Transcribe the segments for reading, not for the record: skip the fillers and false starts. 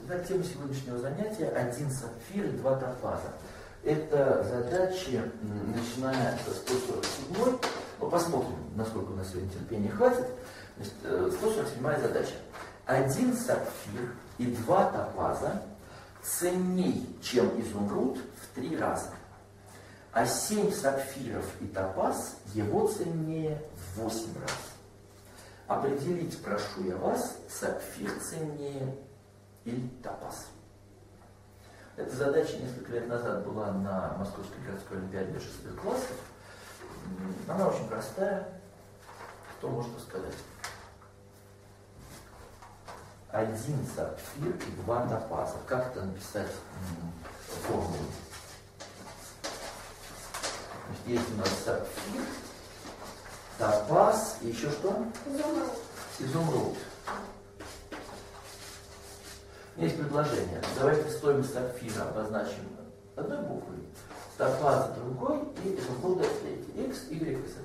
Итак, тема сегодняшнего занятия — 1 сапфир и 2 топаза. Это задачи, начиная со 147, ну посмотрим, насколько у нас сегодня терпения хватит. 147 задача. 1 сапфир и 2 топаза ценней, чем изумруд, в 3 раза. А 7 сапфиров и топаз его ценнее в 8 раз. Определить, прошу я вас, сапфир ценнее или топаз. Эта задача несколько лет назад была на Московской городской олимпиаде для 6 классов. Она очень простая. Кто может рассказать? 1 сапфир и 2 топаза. Как это написать формулу? Значит, есть у нас сапфир, топаз и еще что? Изумруд. Изумруд. Есть предложение. Давайте стоимость сапфира обозначим одной буквой, топаза другой и изумруда третий. X, Y, Z.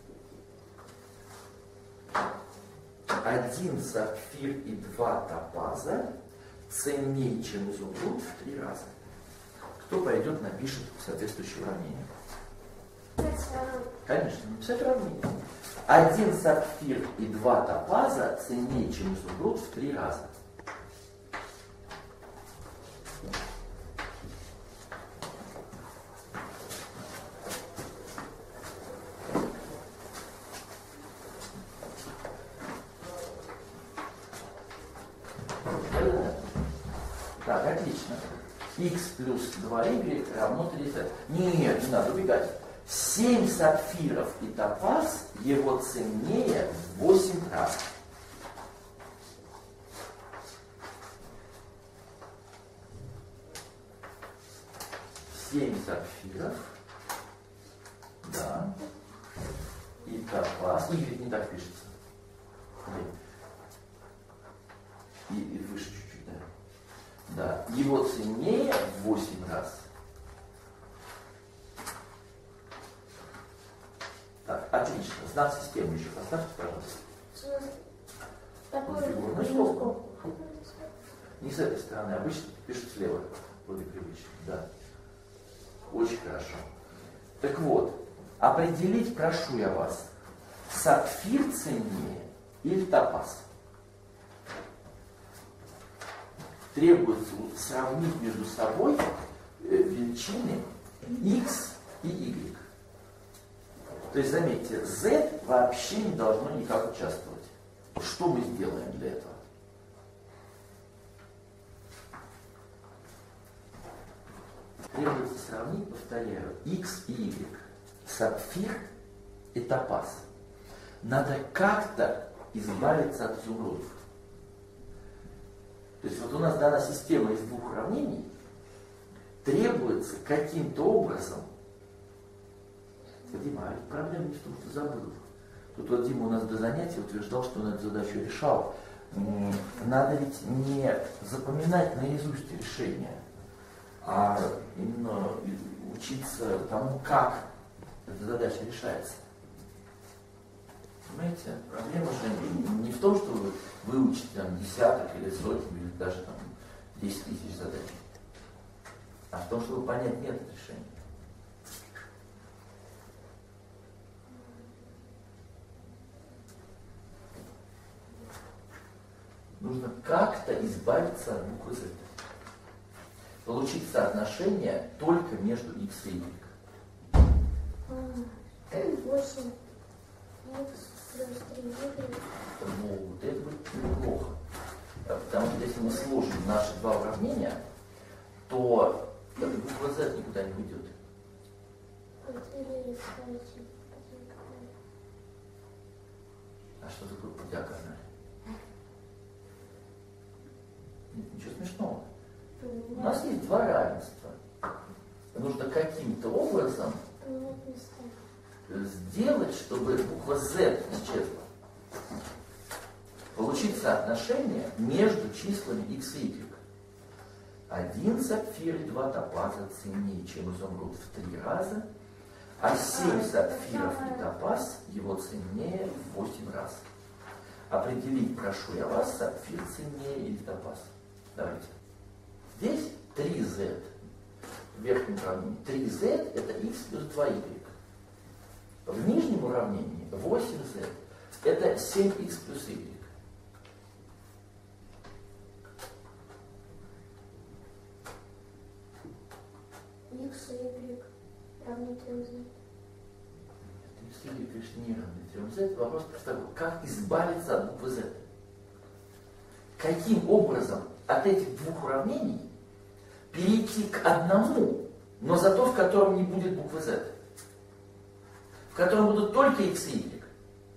1 сапфир и 2 топаза ценнее, чем изумруд, в 3 раза. Кто пойдет, напишет соответствующее уравнение. Конечно, написать уравнение. 1 сапфир и 2 топаза ценнее, чем изумруд, в 3 раза. Так, отлично. X плюс 2y равно 3z. Нет, не надо убегать. 7 сапфиров и топаз его ценнее в 8 раз. Семь сапфиров, да, и топаз. Y не так пишется. И выше чуть-чуть, да. Да, его ценнее в 8 раз. Так, отлично. Знак системы еще поставьте, пожалуйста. Фигурную скобку. Не с этой стороны, обычно пишут слева. Более привычно, да. Очень хорошо. Так вот, определить, прошу я вас, сапфир ценнее или топаз? Требуется сравнить между собой величины x и y. То есть, заметьте, z вообще не должно никак участвовать. Что мы сделаем для этого? Требуется сравнить, повторяю, x и y. Сапфир и топаз. Надо как-то избавиться от изумрудов. То есть вот у нас дана система из 2 уравнений, требуется каким-то образом. Дима, проблема не в том, что забыл. Тут вот Дима у нас до занятия утверждал, что он эту задачу решал. Надо ведь не запоминать наизусть решения, а именно учиться тому, как эта задача решается. Понимаете, проблема же не в том, что вы выучите там десяток или сотни, или даже там 10 тысяч задач, а в том, чтобы понять метод решения. Нужно как-то избавиться от буквы Z. Получить соотношение только между x и y. 8 x плюс 3y. Ну, вот это будет неплохо. Потому что если мы сложим наши 2 уравнения, то эта буква Z никуда не уйдет. А что такое подиагональ? Нет, ничего смешного. У нас есть 2 равенства. Нужно каким-то образом сделать, чтобы буква Z исчезла. Получить соотношение между числами x и y. 1 сапфир и 2 топаза ценнее, чем изумруд, в 3 раза, а 7 сапфиров и топаз его ценнее в 8 раз. Определить, прошу я вас, сапфир ценнее или топаз. Давайте. верхнем уравнении 3z это x плюс 2y. В нижнем уравнении 8z это 7x плюс y. X и Y равны 3z. X и y, конечно, не равны 3z. Вопрос такой, как избавиться от буквы z? Каким образом от этих двух уравнений перейти к одному, но зато в котором не будет буквы z? В котором будут только x и y.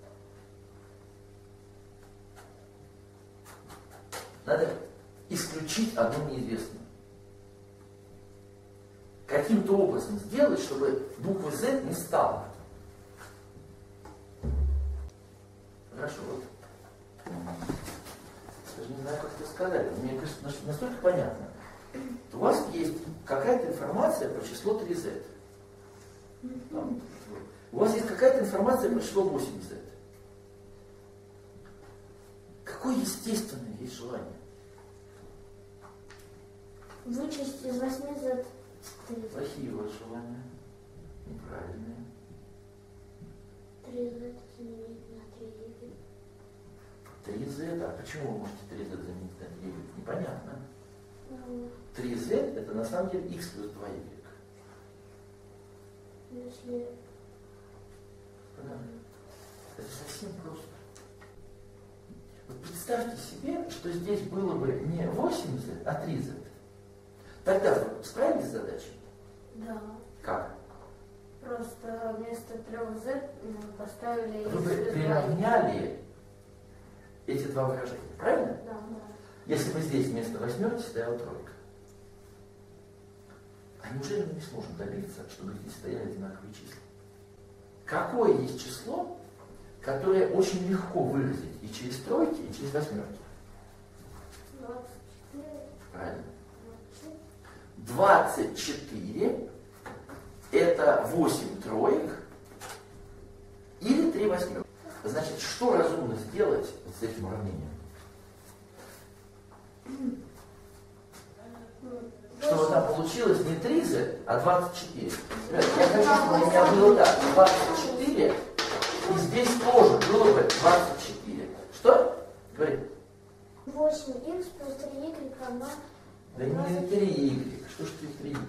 Надо исключить одну неизвестную. Каким-то образом сделать, чтобы буквы z не стало. Хорошо, вот. Даже не знаю, как это сказать. Мне кажется, настолько понятно. У вас есть какая-то информация про число 3z. Там, у вас есть какая-то информация про число 8z. Какое естественное есть желание? Вычесть из 8z 3z. Плохие у вас желания. Неправильные. 3z заменить на 3y. 3z, а почему вы можете 3z заменить на 3y? Непонятно. Ну, 3z это на самом деле x плюс 2y. если... Это совсем просто. Вот представьте себе, что здесь было бы не 8z, а 3z. Тогда вы справились с задачей? Да. Как? Просто вместо 3z мы поставили... Вы бы приравняли эти два выражения, правильно? Да, да. Если бы здесь вместо восьмерки стояла тройка. А неужели мы не сможем добиться, чтобы здесь стояли одинаковые числа? Какое есть число, которое очень легко выразить и через тройки, и через восьмерки? 24. Правильно. 24 это 8 троек или 3 восьмерки. Значит, что разумно сделать вот с этим уравнением? Чтобы там получилось не 3z, а 24. Я хочу, чтобы у меня было так, 24, и здесь тоже было бы 24. Что? Говори. 8х плюс 3y равна... Да не 3y. Что ж ты 3y?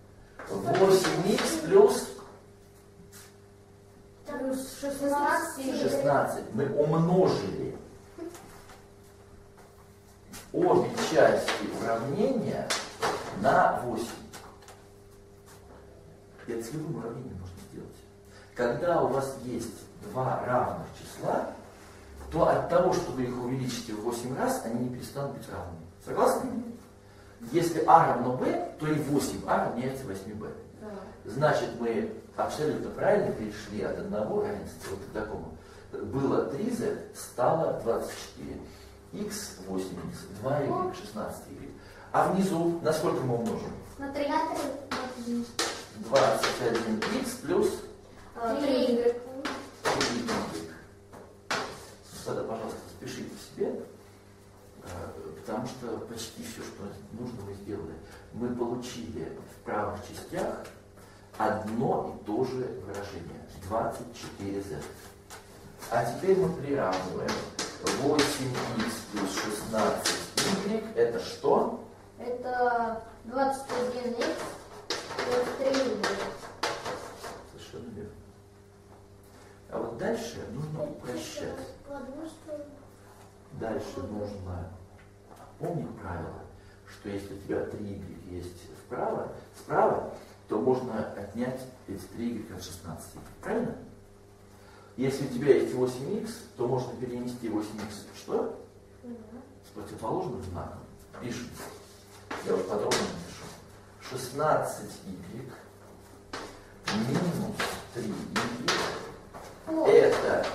8х плюс Плюс 16. 16. Мы умножили обе части уравнения на 8. Это с любым уравнением можно сделать. Когда у вас есть два равных числа, то от того, что вы их увеличите в 8 раз, они не перестанут быть равными. Согласны? Если а равно b, то и 8а равняется 8b. Да. Значит, мы абсолютно правильно перешли от одного равенства вот к такому. Было 3z, стало 24. x 8x, 2y, 16y. А внизу на сколько мы умножим? На 13. 21x плюс 3y. 3y. Тогда, пожалуйста, запишите себе, потому что почти все, что нужно, мы сделали. Мы получили в правых частях одно и то же выражение. 24z. А теперь мы приравниваем 8x плюс 16y. Это что? Это 21х плюс 3y. Совершенно верно. А вот дальше нужно упрощать. Дальше нужно помнить правило, что если у тебя 3y есть справа, то можно отнять эти 3y от 16. Правильно? Если у тебя есть 8x, то можно перенести 8x что? С противоположным знаком. Пишем. Я вот подробно напишу. 16y минус 3y это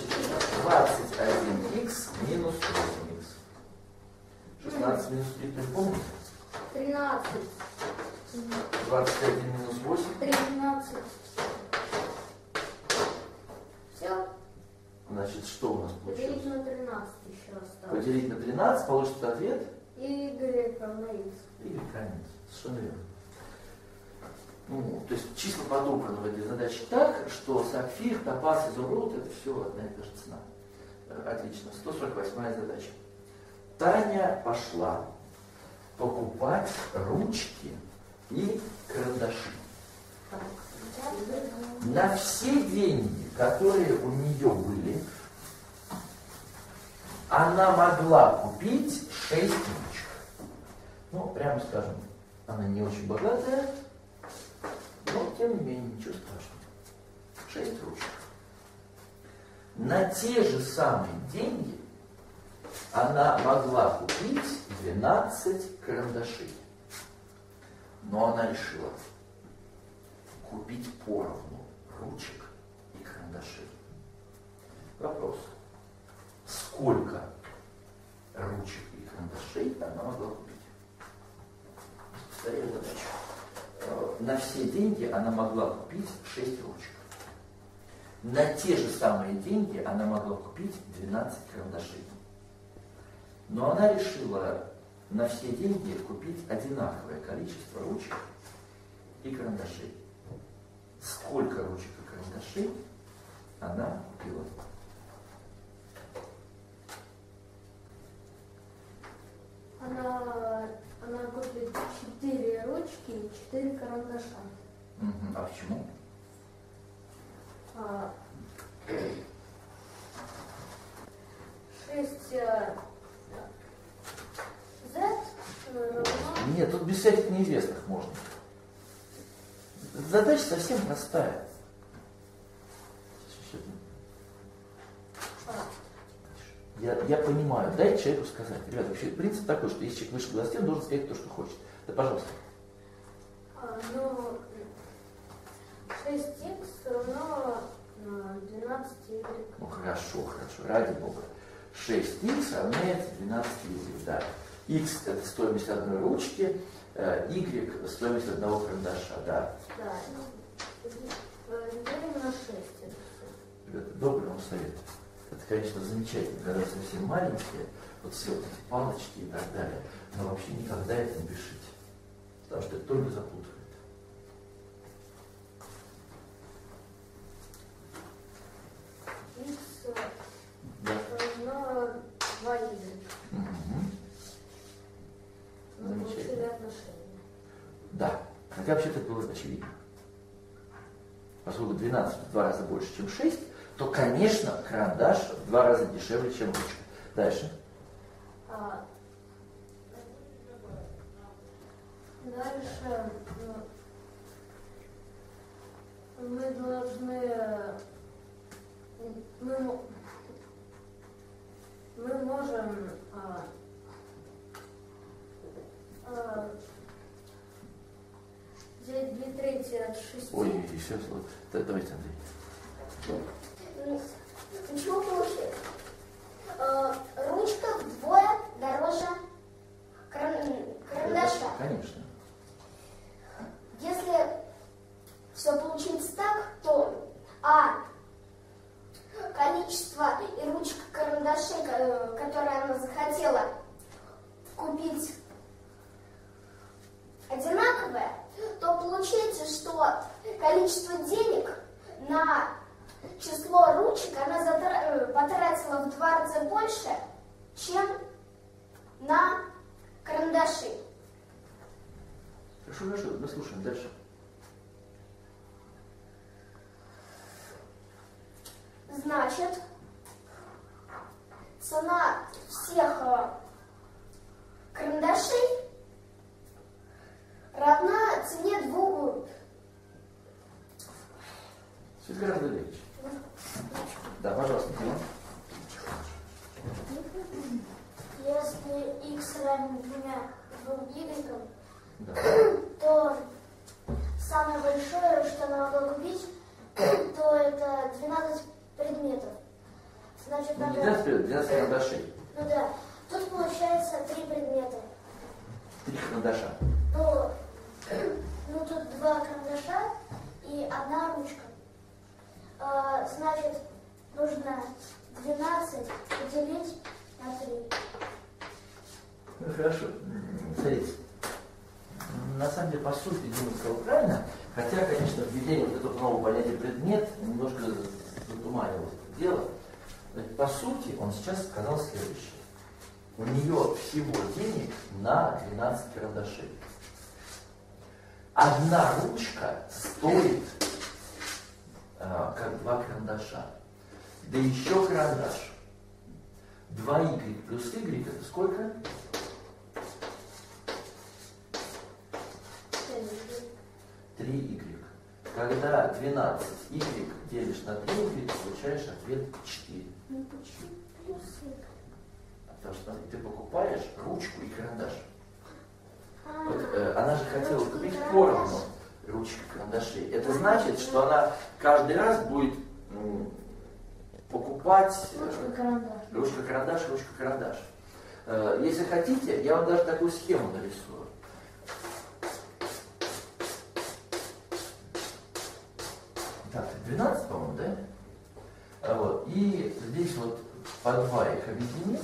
21x минус 8x. 16 минус 3, ты помните? 13. 21 минус 8. 13. Все. Значит, что у нас Поделить получилось? на 13 еще осталось. Поделить на 13, получится ответ. Y равно x. Y равен. Совершенно верно. Ну, то есть числа подобраны в этой задаче так, что сапфир, топаз, изумруд — это все одна и та же цена. Отлично. 148-я задача. Таня пошла покупать ручки и карандаши. На все деньги, которые у нее были, она могла купить 6 ручек. Ну, прямо скажем, она не очень богатая, но тем не менее ничего страшного. 6 ручек. На те же самые деньги она могла купить 12 карандашей. Но она решила купить поровну ручек и карандашей. Вопрос. Сколько ручек и карандашей она могла купить? Повторяю задачу. На все деньги она могла купить 6 ручек. На те же самые деньги она могла купить 12 карандашей. Но она решила на все деньги купить одинаковое количество ручек и карандашей. Сколько ручек и карандашей она купила? Она купит 4 ручки и 4 карандаша. А почему? 6 Z равно... Нет, тут без всяких неизвестных можно. Задача совсем простая. Я понимаю, дайте человеку сказать. Ребята, вообще принцип такой, что если человек выше глаз, он должен сказать то, что хочет. Да, пожалуйста. 6х равно 12y. Ну хорошо, ради бога. 6х равняется 12y, да. X это стоимость одной ручки, y стоимость одного карандаша, да. Да. Делим на 6. Ребята, добрый вам совет. Это, конечно, замечательно, когда совсем маленькие, вот все вот эти палочки и так далее, но вообще никогда это не пишите, потому что это только запутывает. X Да. равно 2y. Мы Замечательно. получили отношения. Да, хотя вообще-то было очевидно. Поскольку 12 в 2 раза больше, чем 6, то, конечно, карандаш в 2 раза дешевле, чем ручка. Дальше. Дальше мы должны, мы можем взять 2/3 от 6. Ой, еще слово. Давайте, Андрей. Почему получилось? Ручка вдвое дороже карандаша. Конечно. Если все получится так, то количество и ручек карандашей, которые она захотела купить, одинаковое, то получается, что количество денег на число ручек она потратила в 2 раза больше, чем на карандаши. Хорошо, мы слушаем дальше. Значит, цена всех карандашей равна цене 2. Светлана Андреевич. Да, пожалуйста, Дима. Если x равен 2 y, Да. то самое большое, что она могла купить, то это 12 предметов. Значит, Ну, надо... 12 карандашей. Ну да. Тут получается 3 предмета. 3 карандаша. Ну тут 2 карандаша и 1 ручка. Значит, нужно 12 поделить на 3. Ну, хорошо. Смотрите. На самом деле, по сути, Дима сказал правильно. Хотя, конечно, введение вот этого нового понятия предмет немножко затуманило это дело. Значит, по сути, он сейчас сказал следующее. У нее всего денег на 12 карандашей. Одна ручка стоит как 2 карандаша. Да еще карандаш. 2y плюс y это сколько? 3y. Когда 12y делишь на 3y, получаешь ответ 4. Ну почему плюс y? Потому что смотри, ты покупаешь ручку и карандаш. А, Вот, она же хотела ручку и купить карандаш. поровну ручки и карандашей. Это значит, что она каждый раз будет покупать Ручка-карандаш. ручка-карандаш. Если хотите, я вам даже такую схему нарисую. Так, 12, по-моему, да? Вот. И здесь вот по 2 их объединить.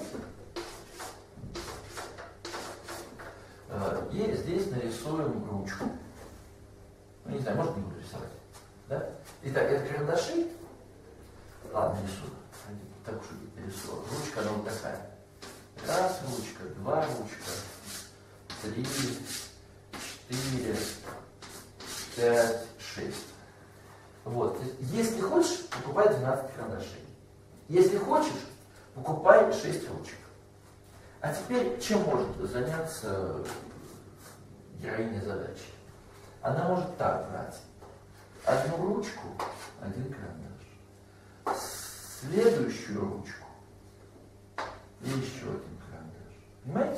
И здесь нарисуем ручку. Ну, не знаю, может, не буду рисовать. Да? Итак, это карандаши. Ладно, рисую. Так уж и нарисую. Ручка, она вот такая. Раз ручка, 2 ручка, 3, 4, 5, 6. Вот. Если хочешь, покупай 12 карандашей. Если хочешь, покупай 6 ручек. А теперь чем может заняться героиня задачи? Она может так брать. Одну ручку, один карандаш. Следующую ручку и еще один карандаш. Понимаете?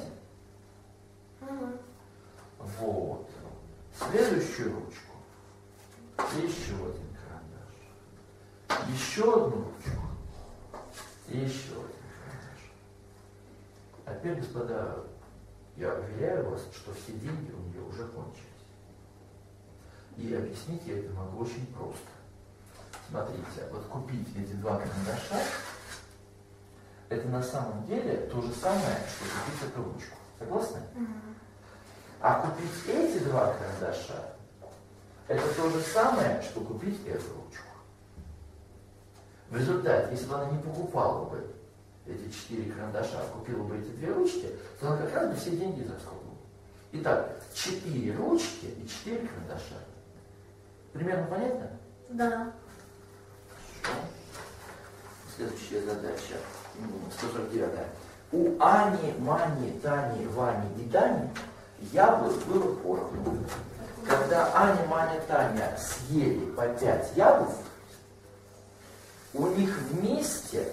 Вот. Следующую ручку и еще один карандаш. Еще одну ручку и еще один карандаш. А теперь, господа, я уверяю вас, что все деньги у нее уже кончились. И объяснить я это могу очень просто. Смотрите, вот купить эти 2 карандаша, это на самом деле то же самое, что купить эту ручку. Согласны? А купить эти 2 карандаша, это то же самое, что купить эту ручку. В результате, если бы она не покупала бы эти 4 карандаша, а купила бы эти 2 ручки, то она как раз бы все деньги израсходовала. Итак, 4 ручки и 4 карандаша. Примерно понятно? Да. Хорошо. Следующая задача. 149. У Ани, Мани, Тани, Вани и Дани яблок было поровну. Когда Аня, Маня, Таня съели по 5 яблок, у них вместе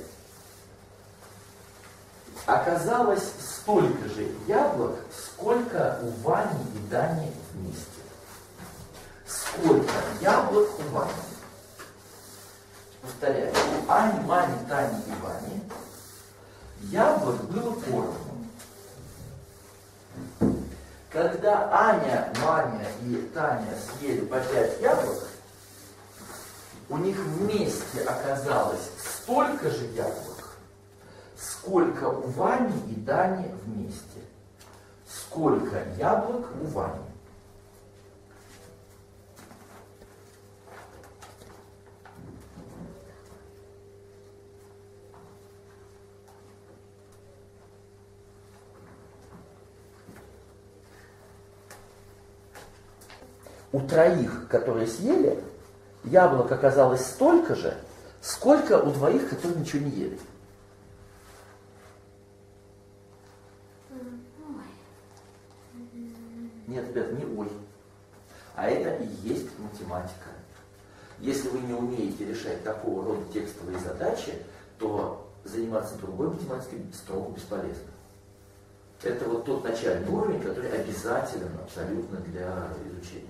оказалось столько же яблок, сколько у Вани и Дани вместе. Сколько яблок у Вани? Повторяю, у Ани, Мани, Тани и Вани яблок было поровну. Когда Аня, Маня и Таня съели по 5 яблок, у них вместе оказалось столько же яблок, сколько у Вани и Дани вместе. Сколько яблок у Вани? У троих, которые съели, яблок оказалось столько же, сколько у двоих, которые ничего не ели. Нет, ребят, не ой. А это и есть математика. Если вы не умеете решать такого рода текстовые задачи, то заниматься другой математикой строго бесполезно. Это вот тот начальный уровень, который обязателен абсолютно для изучения.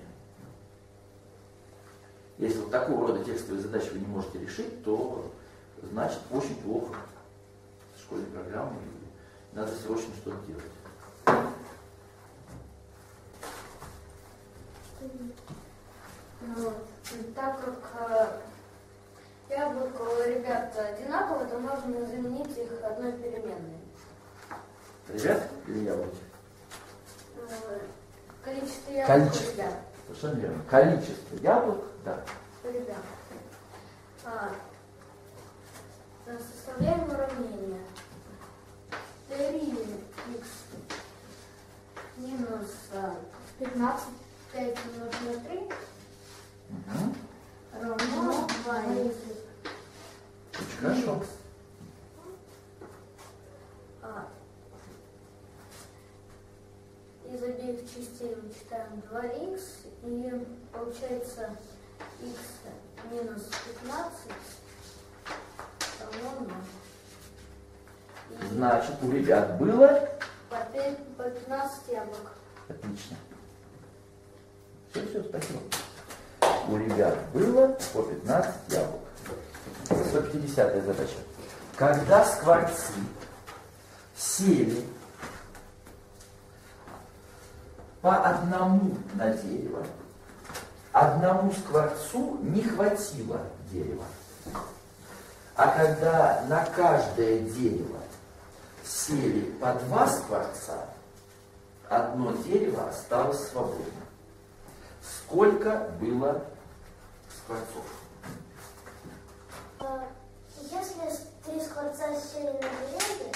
Если вот такого рода текстовые задачи вы не можете решить, то значит очень плохо с школьной программой, и надо срочно что-то делать. Вот. Так как яблоко у ребят одинаково, то можно заменить их одной переменной. Ребят или яблоки? Количество яблок у Количество. ребят. Совершенно верно. Количество яблок, да. Ребят, составляем уравнение. 3х минус 15, 5 умножить на 3 равно 2х. Очень хорошо. Из обеих частей вычитаем 2х, и получается х минус 15 равно 0. И Значит, у ребят было? по 15 яблок. Отлично. Все, спасибо. У ребят было по 15 яблок. 150-я задача. Когда скворцы сели по одному на дерево, одному скворцу не хватило дерева. А когда на каждое дерево сели по 2 скворца, одно дерево осталось свободно. Сколько было скворцов? Если 3 скворца сели на деревья,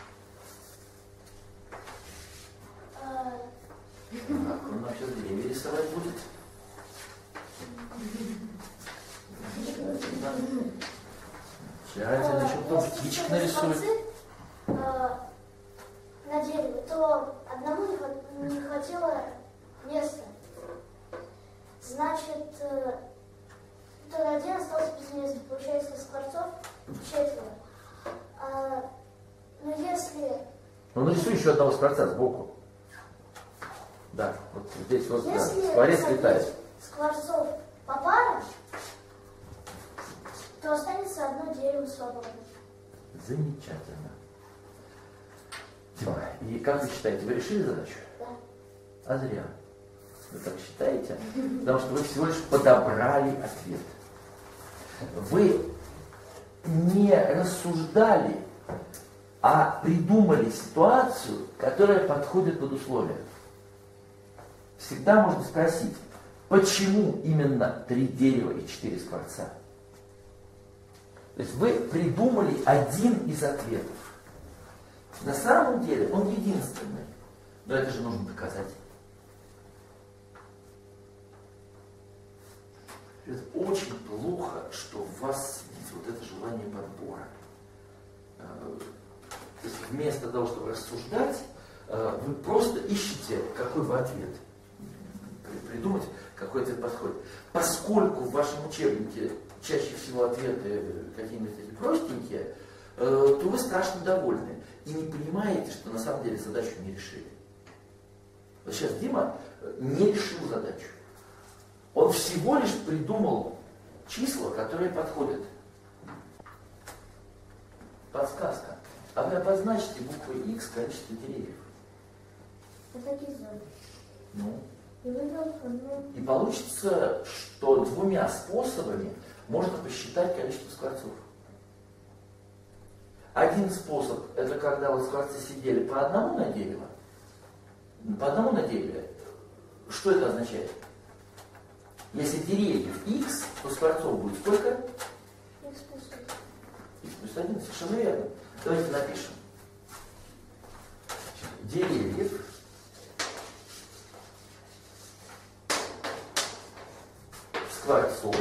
Он нам сейчас деревья рисовать будет. Тщательно, еще потом птичек нарисует. На дереве, то одному не хватило места. Значит, то один остался без места. Получается, скворцов 4. Но если... Ну, нарисуй еще одного скворца сбоку. Да, вот здесь вот Если скворец садить летает. скворцов по парам, то останется одно дерево свободным. Замечательно. Дима, и как вы считаете, вы решили задачу? Да. А зря. Вы так считаете? Потому что вы всего лишь подобрали ответ. Вы не рассуждали, а придумали ситуацию, которая подходит под условия. Всегда можно спросить, почему именно 3 дерева и 4 скворца? То есть вы придумали один из ответов. На самом деле он единственный. Но это же нужно доказать. Это очень плохо, что в вас сидит вот это желание подбора. То есть вместо того, чтобы рассуждать, вы просто ищете, какой бы ответ. Придумать, какой ответ подходит. Поскольку в вашем учебнике чаще всего ответы какие-нибудь такие простенькие, то вы страшно довольны и не понимаете, что на самом деле задачу не решили. Вот сейчас Дима не решил задачу. Он всего лишь придумал числа, которые подходят. Подсказка. А вы обозначите буквой X количество деревьев. Вот такие зоны. Ну. И выбрал одну. И получится, что 2 способами можно посчитать количество скворцов. Один способ, это когда вот скворцы сидели по одному на дерево. По одному на дереве. Что это означает? Если деревьев X, то скворцов будет сколько? X плюс 1. X плюс 1, совершенно верно. Давайте напишем. Деревьев скворцов.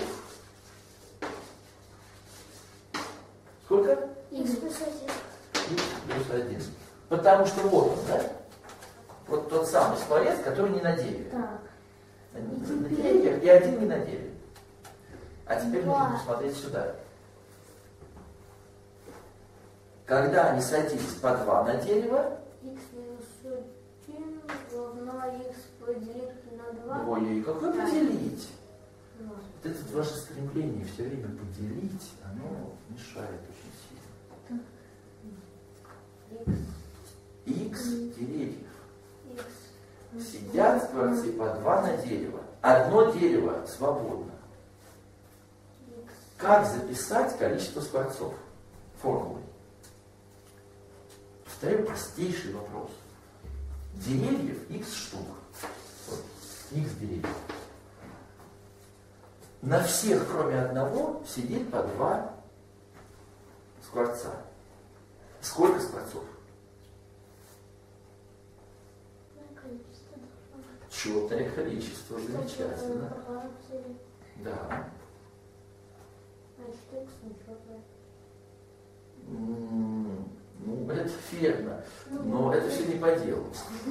Сколько? X плюс 1. X плюс 1. Потому что вот он, да? Вот тот самый скворец, который не на дереве. Так. На деревьях и один не на дереве. А теперь нужно посмотреть сюда. Когда они садились по 2 на дерево, X минус 1 равно X поделить на 2. ой, какое поделить? Ну, Вот это ваше стремление все время поделить, оно мешает очень сильно. X деревьев. X. Сидят скворцы по 2 на дерево. Одно дерево свободно. X. Как записать количество скворцов? Формулой. Повторяю простейший вопрос. Деревьев X штук. Вот, X деревьев. на всех, кроме одного, сидит по 2 скворца. Сколько скворцов? Четное количество, замечательно. Да. Ну, это верно, но это все не по делу.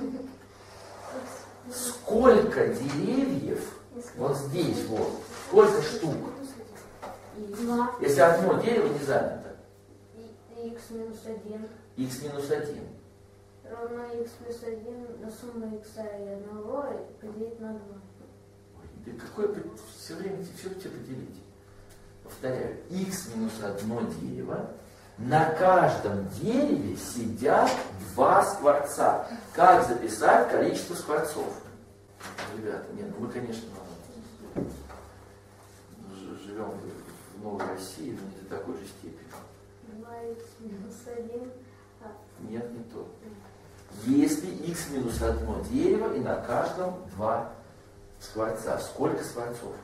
Сколько деревьев, вот здесь вот, сколько штук? Если одно дерево не занято. Х минус 1. Х минус 1. Равно х плюс 1 на сумму х и 1 поделить на 2. Ой, да какое все время все тебе поделить? Повторяю, х минус 1 дерево. На каждом дереве сидят 2 скворца. Как записать количество скворцов? Ребята, нет, мы, конечно, живем в Новой России, но не до такой же степени. 2х минус 1. Нет, не то. Если х минус 1 дерево и на каждом 2 скворца, сколько скворцов?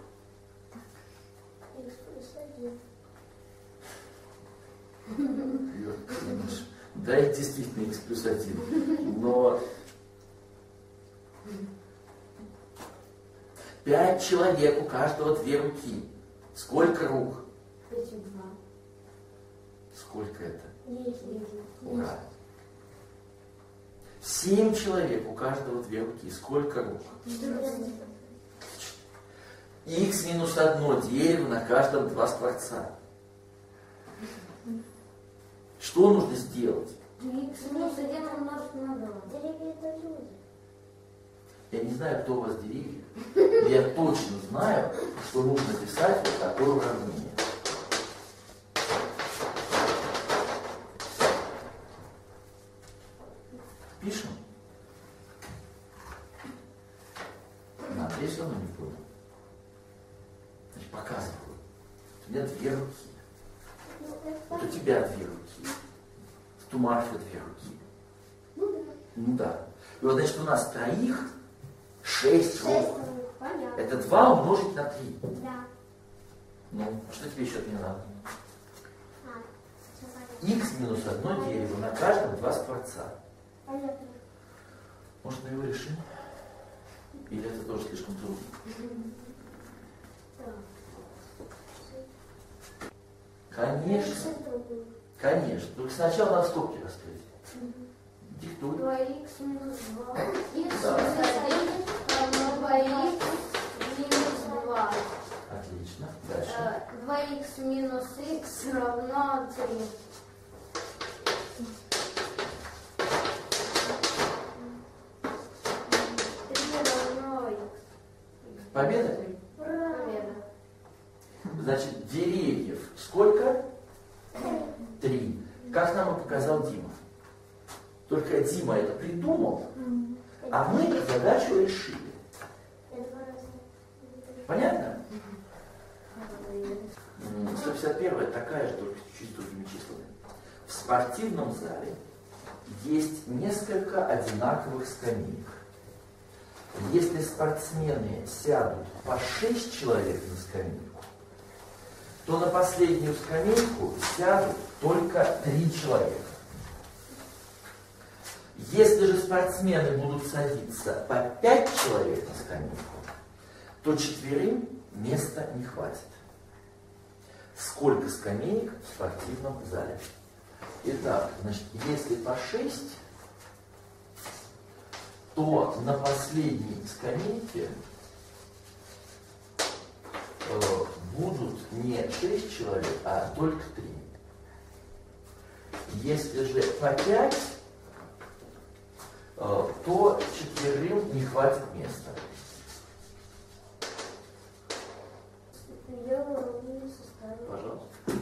Х плюс 1. Да, это действительно х плюс 1. Но 5 человек, у каждого 2 руки. Сколько рук? 5 2. Сколько это? 10. Ура. 7 человек, у каждого 2 руки. Сколько рук? 14. Х минус 1 дерево, на каждом 2 скворца. Что нужно сделать? Х минус 1 умножить на 2. Деревья это люди. Я не знаю, кто у вас деревья, но я точно знаю, что нужно писать вот такое уравнение. Пишем? Надо, я все равно не понял. Значит, показываю. У меня 2 руки. Вот у тебя 2 руки. У Марфы 2 руки. Ну да. И вот, значит, у нас троих 6 рук. Понятно. Это 2 умножить на 3. Да. Ну, что тебе еще от меня надо? Всё понятно. Х минус 1 дерево, на каждом 2 скворца. Понятно. Может, мы его решим? Или это тоже слишком трудно? Конечно, конечно. Только сначала надо скобки раскрыть. Диктуй. 2х минус 2. Х минус Да. 1 равно 2х минус 2. Отлично. Дальше. 2х минус х равно 3. Победа? Победа. Значит, деревьев сколько? 3. Как нам и показал Дима. Только Дима это придумал, а мы задачу решили. Понятно? 151 такая же, только чуть другими числами. В спортивном зале есть несколько одинаковых скамеек. Если спортсмены сядут по 6 человек на скамейку, то на последнюю скамейку сядут только 3 человека. Если же спортсмены будут садиться по 5 человек на скамейку, то 4 места не хватит. Сколько скамеек в спортивном зале? Итак, значит, если по 6, то на последней скамейке будут не 6 человек, а только 3. Если же по 5, то 4 не хватит места. Я уравнение составила. Пожалуйста.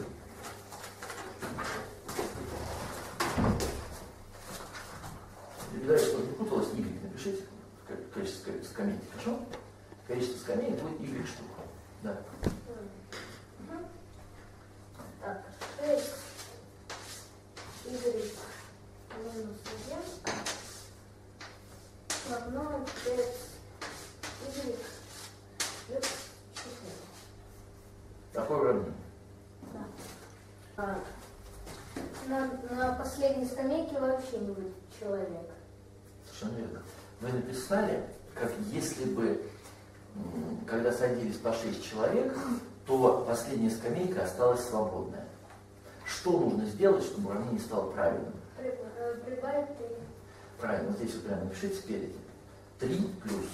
Ребята, чтобы не путалось, Y напишите количество скамей. Хорошо? Количество скамей будет Y штук. Да. Так, 6 y минус 1 равно 5 y плюс 4. написали, как если бы, когда садились по 6 человек, то последняя скамейка осталась свободная. Что нужно сделать, чтобы уравнение стало правильным? Прибавить 3. Правильно, вот здесь вот прямо напишите спереди. 3 плюс.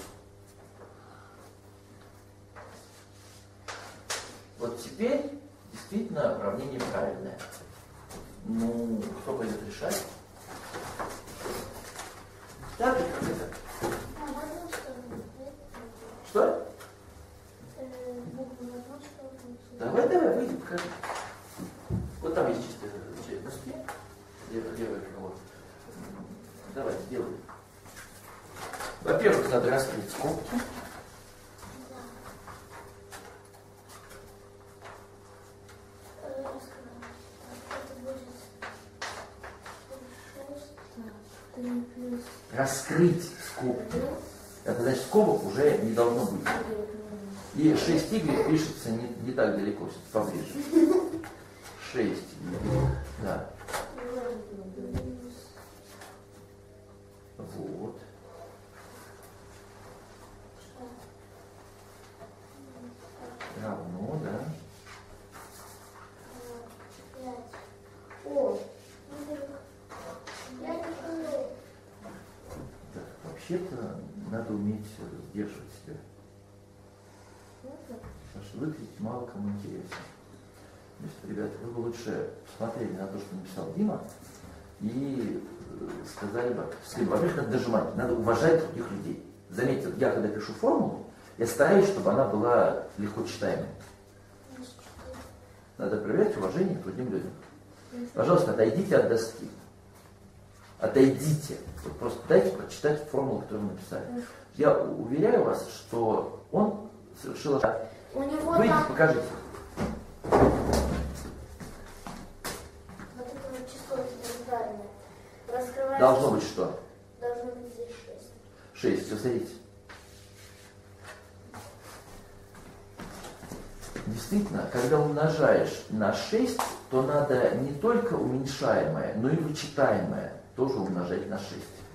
Вот теперь действительно уравнение правильное. Ну, кто пойдет решать? Так же, как это. Что? Давай, выйди, покажи. Вот там есть чистые доски. Левое крыло. Давай, сделай. Во-первых, надо раскрыть скобки. Раскрыть скобки. Это значит, скобок уже не должно быть. И 6y пишется не так далеко, поближе. 6y. Да. Вот. Равно, да. О, Вообще-то надо уметь сдерживать себя. Потому что выглядеть мало кому интересно. Значит, ребята, вы бы лучше посмотрели на то, что написал Дима, и сказали бы, во-первых, надо дожимать, надо уважать других людей. Заметьте, вот я когда пишу формулу, я стараюсь, чтобы она была легко читаемой. Надо проявлять уважение к другим людям. Пожалуйста, отойдите от доски. Отойдите. Вот просто дайте прочитать формулу, которую вы написали. Я уверяю вас, что он совершил ошибку. У него Выйдите, там... покажите. вот это вот число неправильное. Раскрывается. Должно быть что? Должно быть здесь 6. 6. Все, садитесь. Действительно, когда умножаешь на 6, то надо не только уменьшаемое, но и вычитаемое тоже умножать на 6.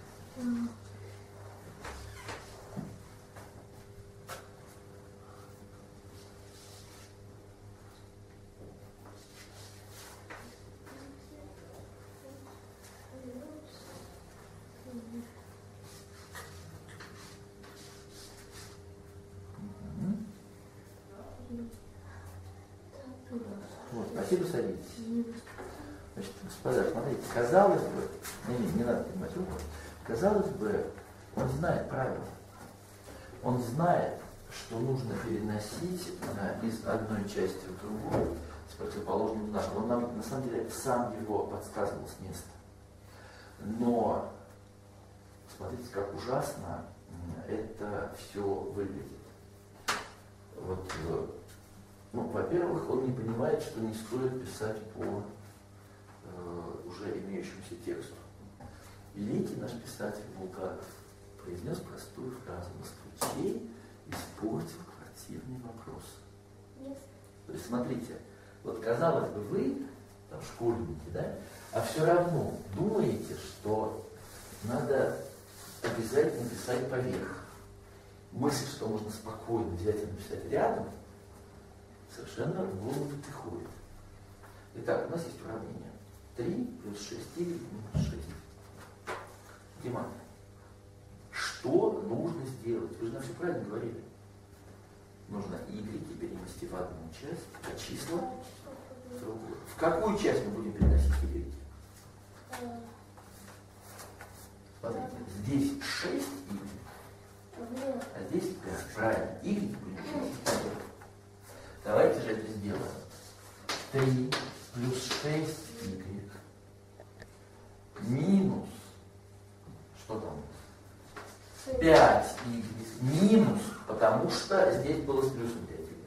Вот, спасибо, садитесь. Значит, господа, смотрите, казалось бы, не надо поднимать руку, казалось бы, он знает правила. Он знает, что нужно переносить из одной части в другую с противоположным знаком. Он нам, на самом деле, сам его подсказывал с места. Но смотрите, как ужасно это все выглядит. Вот, ну, во-первых, он не понимает, что не стоит писать по уже имеющемуся тексту. Великий наш писатель Булгаков произнес простую фразу: «Москвичей испортил квартирный вопрос». Нет. То есть, смотрите, вот казалось бы, вы, там, школьники, да, а все равно думаете, что надо обязательно писать поверх. Мысль, что можно спокойно взять и написать рядом, совершенно в голову не приходит. Итак, у нас есть уравнение. 3 плюс 6y минус 6. Дима, что нужно сделать? Вы же нам все правильно говорили. Нужно y перенести в одну часть, а числа в другую. В какую часть мы будем переносить y? Смотрите, здесь 6y, а здесь 5. Правильно, y будем переносить наверх. Давайте же это сделаем. 3 плюс 6y минус, что там? 5y минус, потому что здесь было с плюсом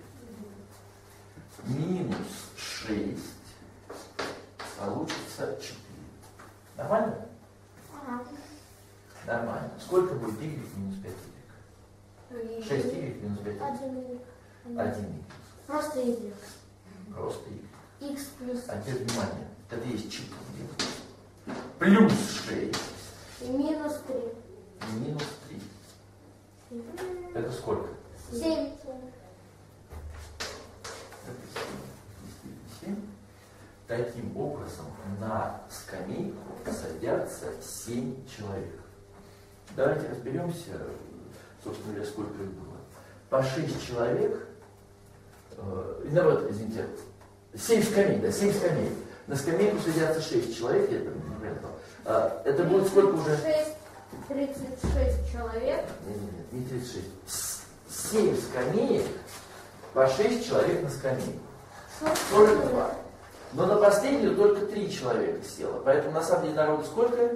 5y. Минус 6 получится 4. Нормально? Ага. Нормально. Сколько будет y минус 5y? 6y минус 5y. 1y. Просто y. Просто y. X плюс А теперь внимание. Это есть 4. Плюс 6 и минус 3. и минус 3. Это сколько? 7. 7. Таким образом, на скамейку садятся 7 человек. Давайте разберемся, собственно говоря, сколько их было. По 6 человек, наоборот, извините, 7 скамей, да, 7 скамей. На скамейку садятся 6 человек, я это не понял. Это будет сколько уже? 36 человек. Нет, не 36. 7 скамеек, по 6 человек на скамейку. 42. Но на последнюю только 3 человека село. Поэтому на самом деле народу сколько?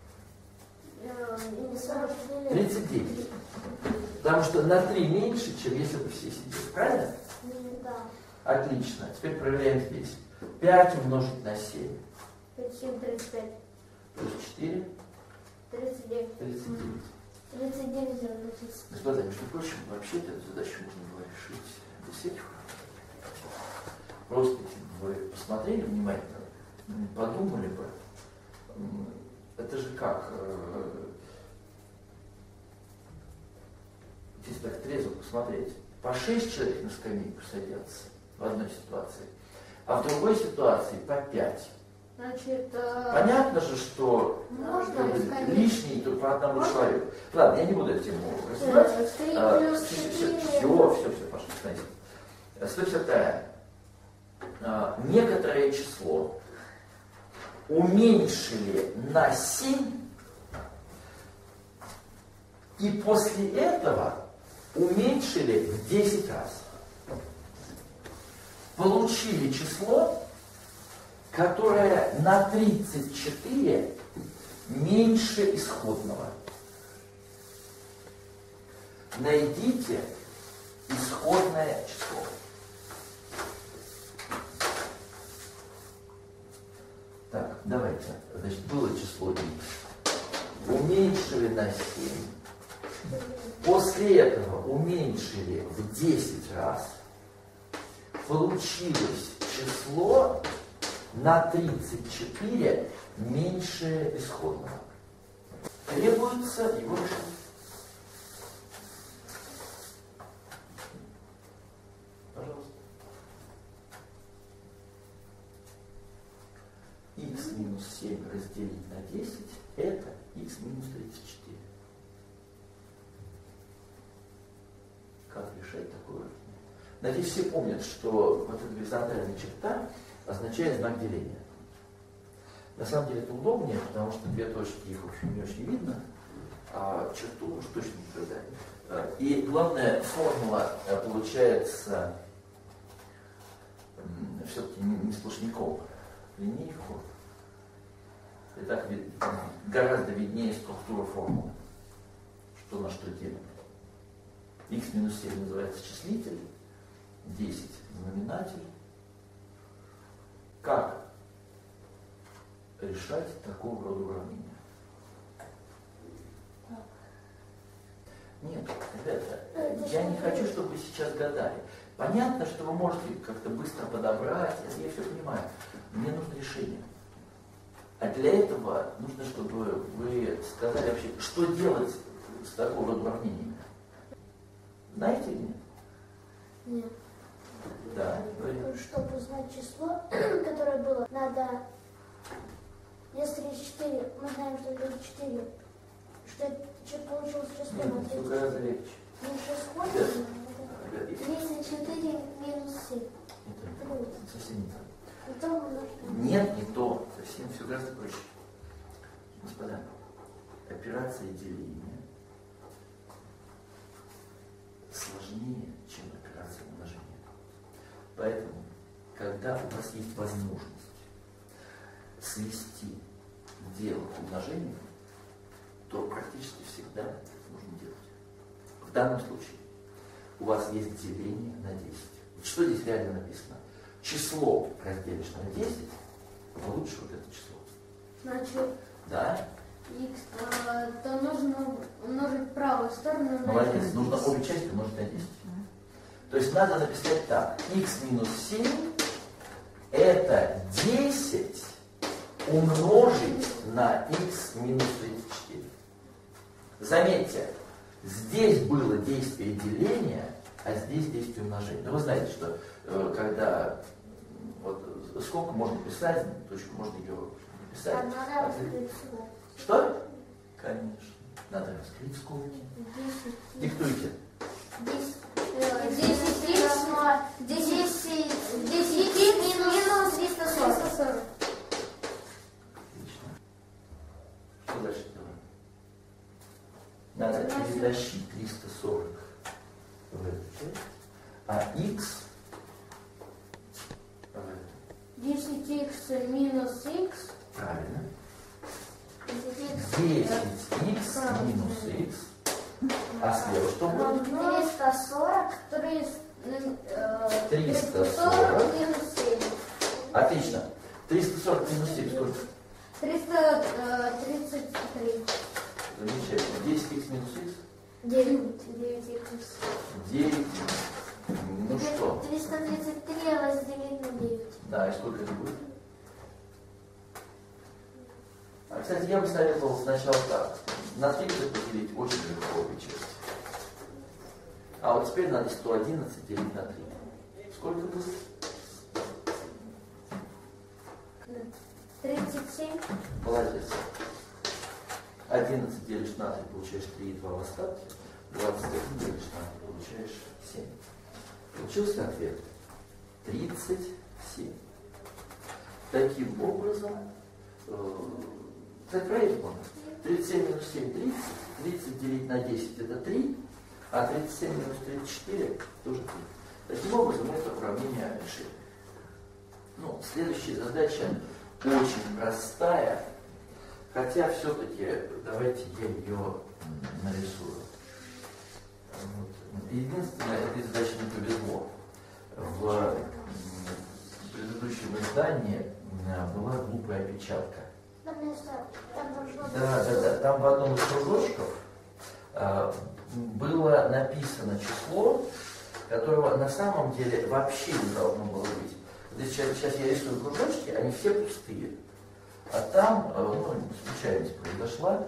39. Потому что на 3 меньше, чем если бы все сидели. Правильно? Да. Отлично. Теперь проверяем здесь. 5 умножить на 7. 5, 7, 35. Плюс 4. 39. 39. 39 равно 30. Господа, между прочим, вообще-то эту задачу можно было решить без всяких просто вы посмотрели внимательно, подумали бы, это же как, если так трезво посмотреть, по 6 человек на скамейку садятся в одной ситуации, а в другой ситуации по 5. Значит, понятно же, что лишний тут по одному человеку. Ладно, я не буду эту тему разбирать. 3 плюс 4. Все, пошли, смотрите. 152. Некоторое число уменьшили на 7, и после этого уменьшили в 10 раз. Получили число, которое на 34 меньше исходного. Найдите исходное число. Так, давайте. Значит, было число x. Уменьшили на 7. После этого уменьшили в 10 раз. Получилось число на 34 меньше исходного. Требуется его решение. Пожалуйста. X минус 7 разделить на 10 это x минус 34. Как решать такое уравнение? Надеюсь, все помнят, что вот эта горизонтальная черта означает знак деления. На самом деле это удобнее, потому что две точки, их в общем не очень видно, а черту уж точно не наблюдать. И главная формула получается все-таки не сплошняком, линейку. И так гораздо виднее структура формулы, что на что делим. X минус 7 называется числитель, 10 знаменатель. Как решать такого рода уравнения? Нет, ребята, я не хочу, чтобы вы сейчас гадали. Понятно, что вы можете как-то быстро подобрать, это я все понимаю. Мне нужно решение. А для этого нужно, чтобы вы сказали вообще, что делать с такого рода уравнениями. Знаете или нет? Нет. Да. Чтобы узнать число, которое было, надо, если 4, мы знаем, что это 4, что это получилось число на 34. Все гораздо легче. Меньше исходного, если 4 минус 7. Это совсем не так. Потом умножить. Нет, не то. Совсем все гораздо проще. Господа, операция деления сложнее, чем операция умножения. Поэтому, когда у вас есть возможность свести дело к умножению, то практически всегда это нужно делать. В данном случае у вас есть деление на 10. Вот что здесь реально написано? Число разделишь на 10, получишь вот это число. Значит, Да? x, то нужно умножить правую сторону на Молодец, 10. нужно обе части умножить на 10. То есть надо написать так. X минус 7 это 10 умножить на x минус 34. Заметьте, Здесь было действие деления, а здесь действие умножения. Но вы знаете, что когда вот, сколько можно писать, точку можно ее писать. Что? Конечно. Надо раскрыть скобки. Диктуйте. 10 минус 340. Отлично. Что дальше делаем? Надо перетащить 340 в эту часть, а x в эту. 10х минус х. Правильно. 10х минус х. А слева что будет? 340 минус 7. Отлично. 340 минус 7 сколько? 333. Замечательно. 10х минус х? 9х. 9. Ну что? 333 разделить на 9. Да, и сколько это будет? А, кстати, я бы советовал сначала так. На 30 поделить очень легко обе части. А вот теперь надо 111 делить на 3. Сколько будет? 37. Молодец. 11 делишь на 3, получаешь 3 и 2 в остатке. 21 делишь на 3, получаешь 7. Получился ответ 37. Таким образом, кстати, правильно? 37 минус 7 – 30. 30 делить на 10 – это 3. А 37 минус 34 – тоже 3. Таким образом, мы это уравнение решили. Ну, следующая задача очень простая. Хотя все-таки давайте я ее нарисую. Вот. Единственное, этой задаче не повезло. В предыдущем издании была глупая опечатка. Да. Там в одном из кружочков было написано число, которого на самом деле вообще не должно было быть. Сейчас я рисую кружочки, они все пустые. А там, случайность произошла.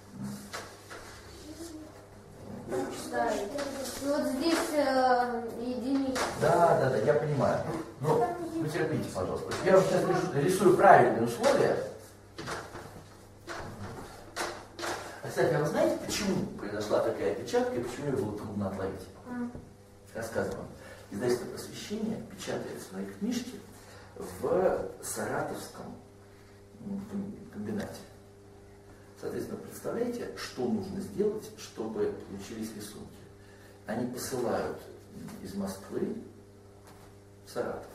Да. Вот здесь единица. Да, я понимаю. Ну, терпите, пожалуйста. Я вам сейчас рисую правильные условия. Кстати, а вы знаете, почему произошла такая опечатка и почему ее было трудно отловить? Рассказываю вам. Издательство «Просвещение» печатает свои книжки в Саратовском комбинате. Соответственно, представляете, что нужно сделать, чтобы получились рисунки? Они посылают из Москвы в Саратов.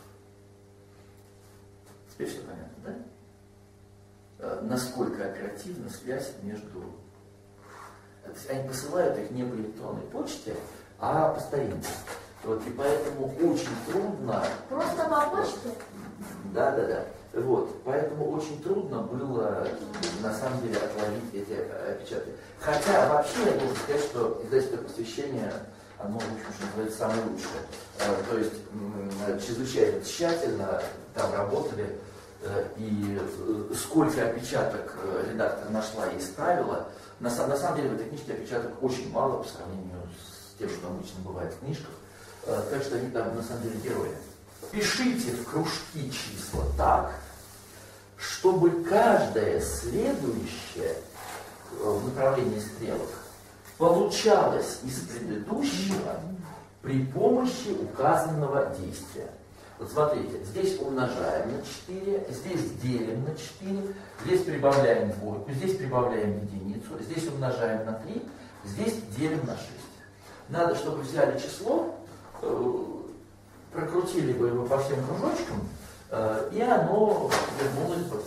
Теперь все понятно, да? Насколько оперативна связь между... Они посылают их не по электронной почте, а по старинке. Вот, и поэтому очень трудно... Просто по почте? Да. Вот, поэтому очень трудно было на самом деле отловить эти опечатки. Хотя вообще я должен сказать, что издательство «Просвещение», оно, в общем, что называется, самое лучшее. То есть чрезвычайно тщательно там работали, и сколько опечаток редактор нашла и исправила. На самом деле в этой книжке опечаток очень мало по сравнению с тем, что обычно бывает в книжках. Так что они там на самом деле герои. Пишите в кружки числа так, чтобы каждое следующее в направлении стрелок получалось из предыдущего при помощи указанного действия. Вот смотрите, здесь умножаем на 4, здесь делим на 4, здесь прибавляем двойку, здесь прибавляем единицу, здесь умножаем на 3, здесь делим на 6. Надо, чтобы взяли число, прокрутили бы его по всем кружочкам, и оно вернулось бы.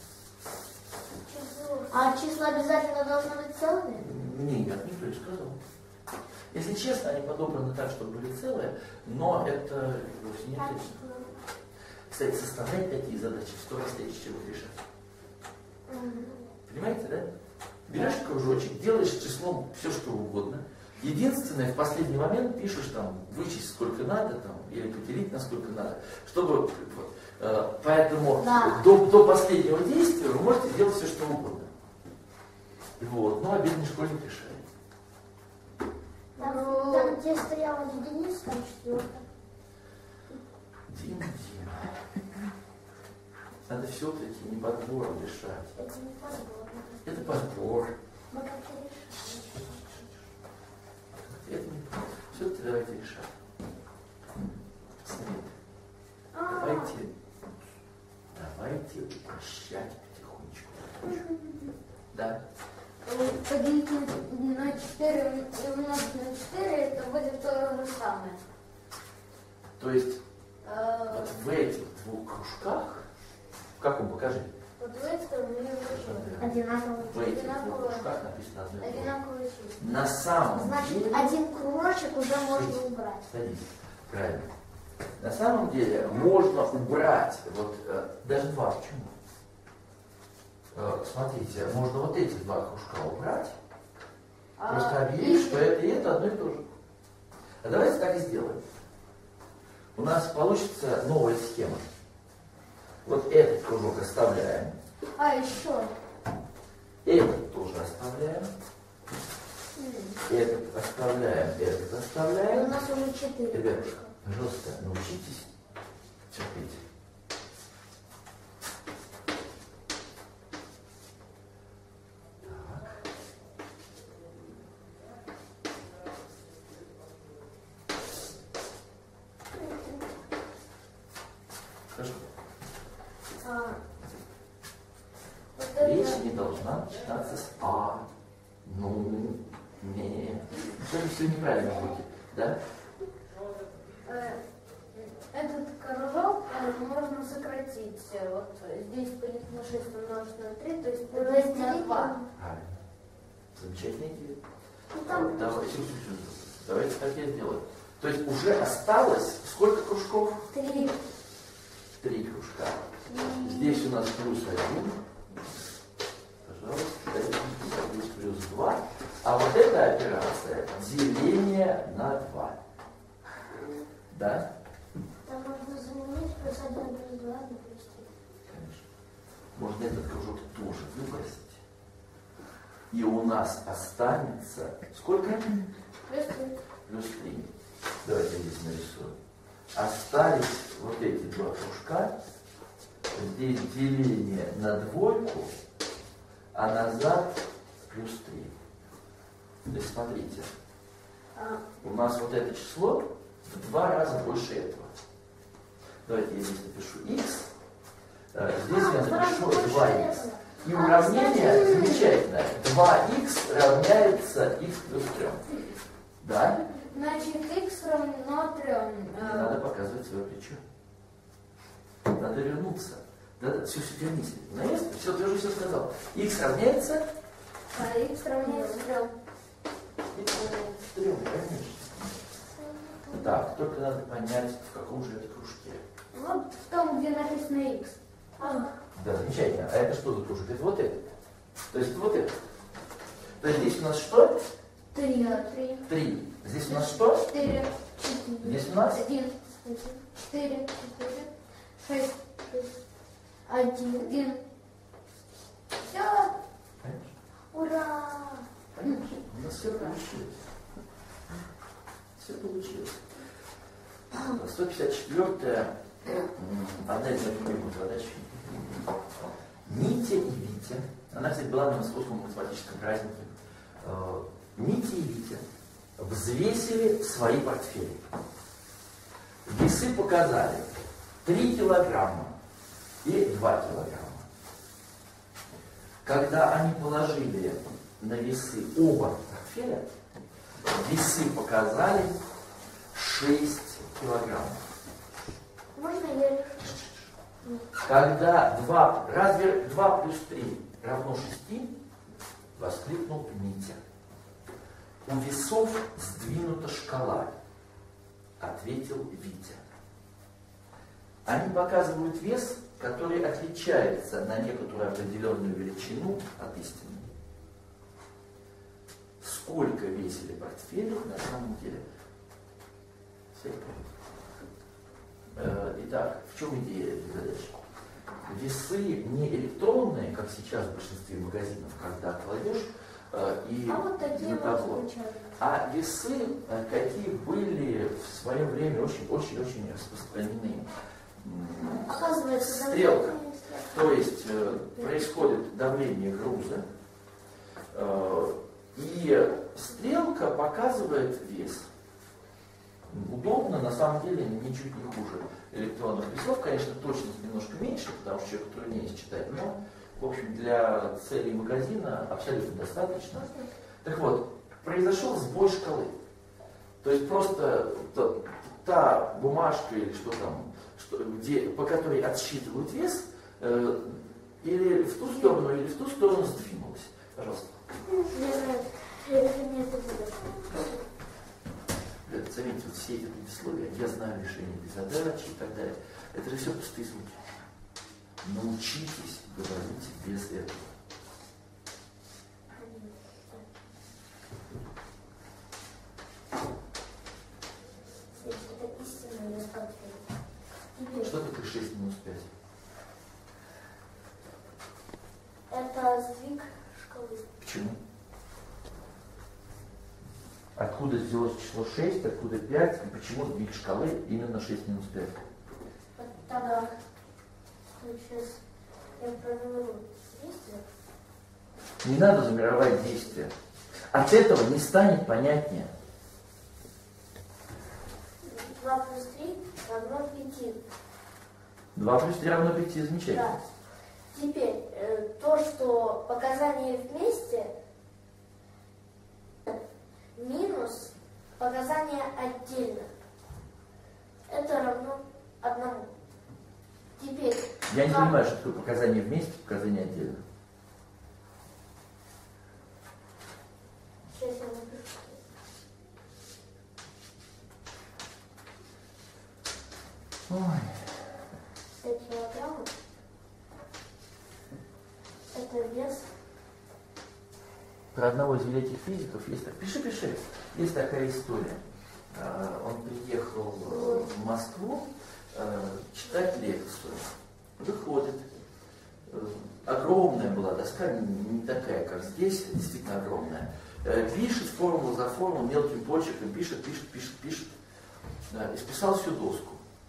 А числа обязательно должны быть целыми? Нет, никто не сказал. Если честно, они подобраны так, чтобы были целые, но это вовсе не точно. Кстати, составлять такие задачи 100 раз легче, чем их решать. Понимаете, да? Берешь кружочек, делаешь числом все, что угодно. Единственное, в последний момент пишешь там, вычесть сколько надо, там, или поделить на сколько надо, чтобы... Поэтому до последнего действия вы можете сделать все, что угодно. Вот. Но обеденный школьник решает. здесь стояла единица, там четверка. Дим. Надо все-таки не подбор решать. Это не подбор. Это подбор. Мы как-то решили. Это не подбор. Все-таки давайте решать. Смотрите. Давайте упрощать потихонечку. Да? Поделить на 4 и умножить на 4, это будет то же самое. То есть вот в этих двух кружках, в каком покажи? Вот в этом и в этом. Одинаково. В этих двух кружках написано одно и то же. Одинаковые числа. На самом Значит, деле... один кружочек уже можно убрать. Садись. Правильно. На самом деле можно убрать вот даже два. Почему? Смотрите, можно вот эти два кружка убрать. Просто объявить, что это и это одно и то же. А давайте так и сделаем. У нас получится новая схема. Вот этот кружок оставляем. А, еще. Этот тоже оставляем. Этот оставляем, этот И у оставляем. нас уже 4 Ребята, кружка. пожалуйста, научитесь терпеть. Хорошо. Вот это, Речь не должна начинаться с «а», «ну», «не». Все неправильно будет, да? этот кружок можно сократить. Вот здесь поделить на 6 умножить на 3, то есть поделить на 2. Правильно. Замечательная идея. Ну, там Давайте так я сделаю. То есть уже осталось сколько кружков? 3. 3 кружка. Здесь у нас плюс 1. Пожалуйста, здесь плюс 2. А вот эта операция деление на 2. Да? Там можно заменить плюс 1, плюс 2, на плюс 3. Конечно. Можно этот кружок тоже выбросить. И у нас останется сколько? Плюс 3. Плюс 3. Давайте я здесь нарисую. Остались вот эти два кружка. Здесь деление на двойку, а назад плюс 3. То есть смотрите. У нас вот это число в 2 раза больше этого. Давайте я здесь напишу x. Здесь я напишу 2x. И уравнение замечательное. 2x равняется x плюс 3. Да? Значит, x равно 3. Не надо показывать свое плечо. Надо вернуться. Да, все вернись. На место. Все, ты уже все сказал. X равняется? А x равняется 3. X равняется 3, конечно. Так, только надо понять, в каком же это кружке. Вот в том, где написано x. Да, замечательно. А это что за кружок? Это вот это. То есть вот это. То есть здесь у нас что? 3. 3. Здесь у нас что? 4. Здесь у нас? 1. 4. 6. 1. Все. Конечно. Ура! Конечно. У нас все получилось. Все получилось. 154-я. Одна из моих любимых задач. Митя и Витя. Она, кстати, была на московском математическом празднике. Митя и Витя взвесили свои портфели. Весы показали 3 килограмма и 2 килограмма. Когда они положили на весы оба портфеля, весы показали 6 килограммов. Можно я решу? Когда разве 2 плюс 3 равно 6, воскликнул Митя. У весов сдвинута шкала, ответил Витя. Они показывают вес, который отличается на некоторую определенную величину от истины. Сколько весили портфели на самом деле? Итак, в чем идея этой задачи? Весы не электронные, как сейчас в большинстве магазинов, когда кладешь и А вот такие на табло. можно начать. А весы, какие были в свое время очень-очень распространены. Оказывается, Стрелка. давление есть. То есть происходит давление груза, и стрелка показывает вес. Удобно, на самом деле, ничуть не хуже электронных весов. Конечно, точность немножко меньше, потому что человеку труднее считать, но, в общем, для целей магазина абсолютно достаточно. Так вот, произошел сбой шкалы. То есть просто та бумажка или что там, по которой отсчитывают вес, или в ту сторону, или в ту сторону сдвинулась. Пожалуйста. Заметьте, вот все эти предисловия, я знаю решение этой задачи и так далее. Это же все пустые звуки. Научитесь говорить без этого. Это истинное распределение. Что такое 6 минус 5? Это сдвиг шкалы. Почему? Откуда сделать число 6, откуда 5, и почему сдвиг шкалы именно 6 минус 5? Тогда сейчас я проведу действие. Не надо замировать действия. От этого не станет понятнее. 2 плюс 3 равно 5. 2 плюс 3 равно 5, замечательно. Да. Теперь, то, что показания вместе минус показания отдельно, это равно 1. Теперь... Я не понимаю, что такое показания вместе, показания отдельно. Сейчас я напишу. Ой. 5 килограммов. Это вес. Про одного из великих физиков есть... Пиши. Есть такая история. Он приехал в Москву читать лекцию. Выходит. Огромная была доска, не такая, как здесь, действительно огромная. Пишет формулу за формулу мелким почерком, пишет. Исписал всю доску.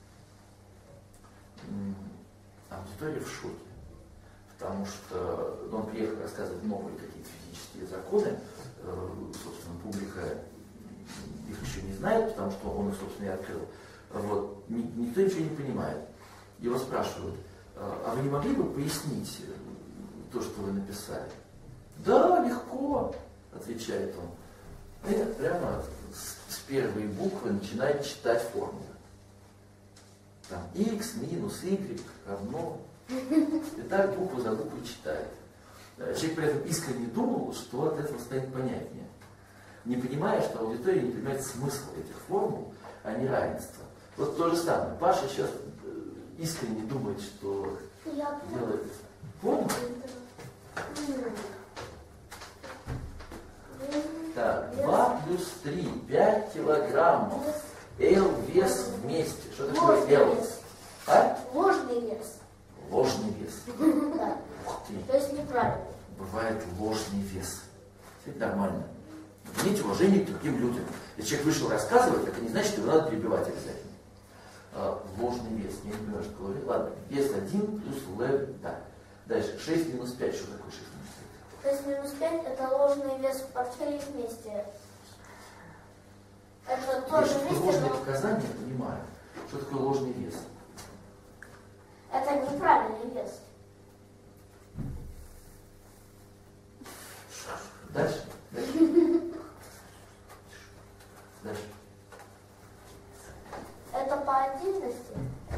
Аудитория в шоке. Потому что он приехал рассказывать новые какие-то физические законы. Собственно, публика их еще не знает, потому что он их, собственно, и открыл. Вот. Никто ничего не понимает. Его спрашивают, а вы не могли бы пояснить то, что вы написали? Да, легко, отвечает он. И прямо с первой буквы начинает читать формулы. Там x минус y равно. И так букву за буквой читает. Человек при этом искренне думал, что от этого станет понятнее. Не понимая, что аудитория не понимает смысл этих формул, а не равенства. Вот то же самое. Паша сейчас искренне думает, что делает. Понял? Так, 2 плюс 3, 5 килограммов. L вес вместе. Что такое L? Вес. А? Ложный вес. Ложный вес. Да. Ух ты. То есть неправильно. Бывает ложный вес. Это нормально. Имейте уважение к другим людям. Если человек вышел рассказывать, это не значит, что его надо перебивать обязательно. Ложный вес. Я не понимаю, что говорит. Ладно, вес 1 плюс L. Да. Дальше. 6 минус 5. Что такое 6 минус 5? 6 минус 5 это ложный вес в портфеле вместе. Это тоже Что вместе, ложные но показания, я понимаю. Что такое ложный вес? это неправильный вес. Дальше. Дальше. Это по отдельности.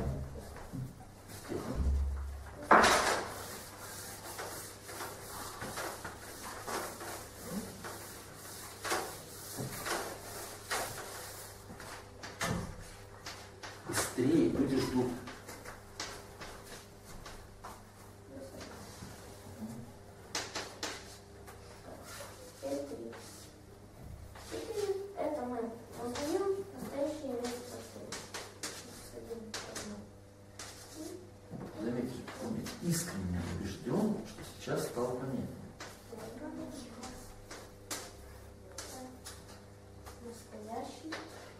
Быстрее, люди ждут. Это мы узнаем настоящий вес портфеля. Заметьте, он ведь искренне убежден, что сейчас стало понятно.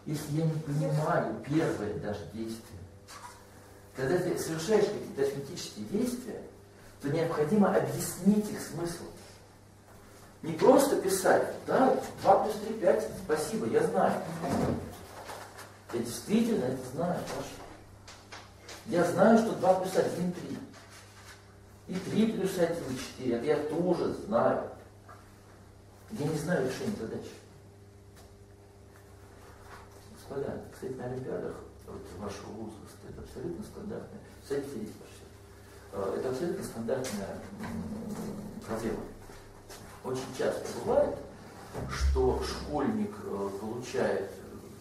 если я не понимаю первое даже действие. Когда ты совершаешь какие-то арифметические действия, то необходимо объяснить их смысл. Не просто писать, да, 2 плюс 3, 5, спасибо, я знаю. Я действительно это знаю, Паша. Я знаю, что 2 плюс 1, 3. И 3 плюс 1, 4. Это я тоже знаю. Я не знаю решения задачи. Господа, кстати, на олимпиадах вот, вашего возраста это абсолютно стандартная. Кстати, сидите, Паша. Это абсолютно стандартная проблема. Очень часто бывает, что школьник получает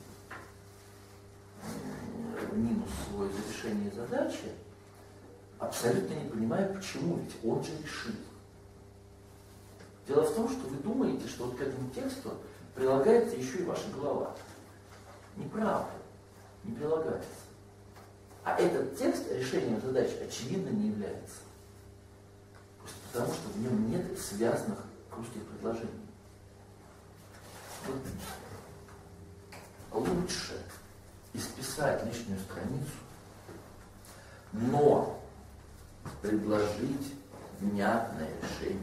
минус свой за решение задачи, абсолютно не понимая, почему, ведь он же решил. Дело в том, что вы думаете, что вот к этому тексту прилагается еще и ваша голова. Неправда, не прилагается. А этот текст решением задачи очевидно не является. Просто потому, что в нем нет связанных русских предложений. Вот. Лучше исписать лишнюю страницу, но предложить внятное решение.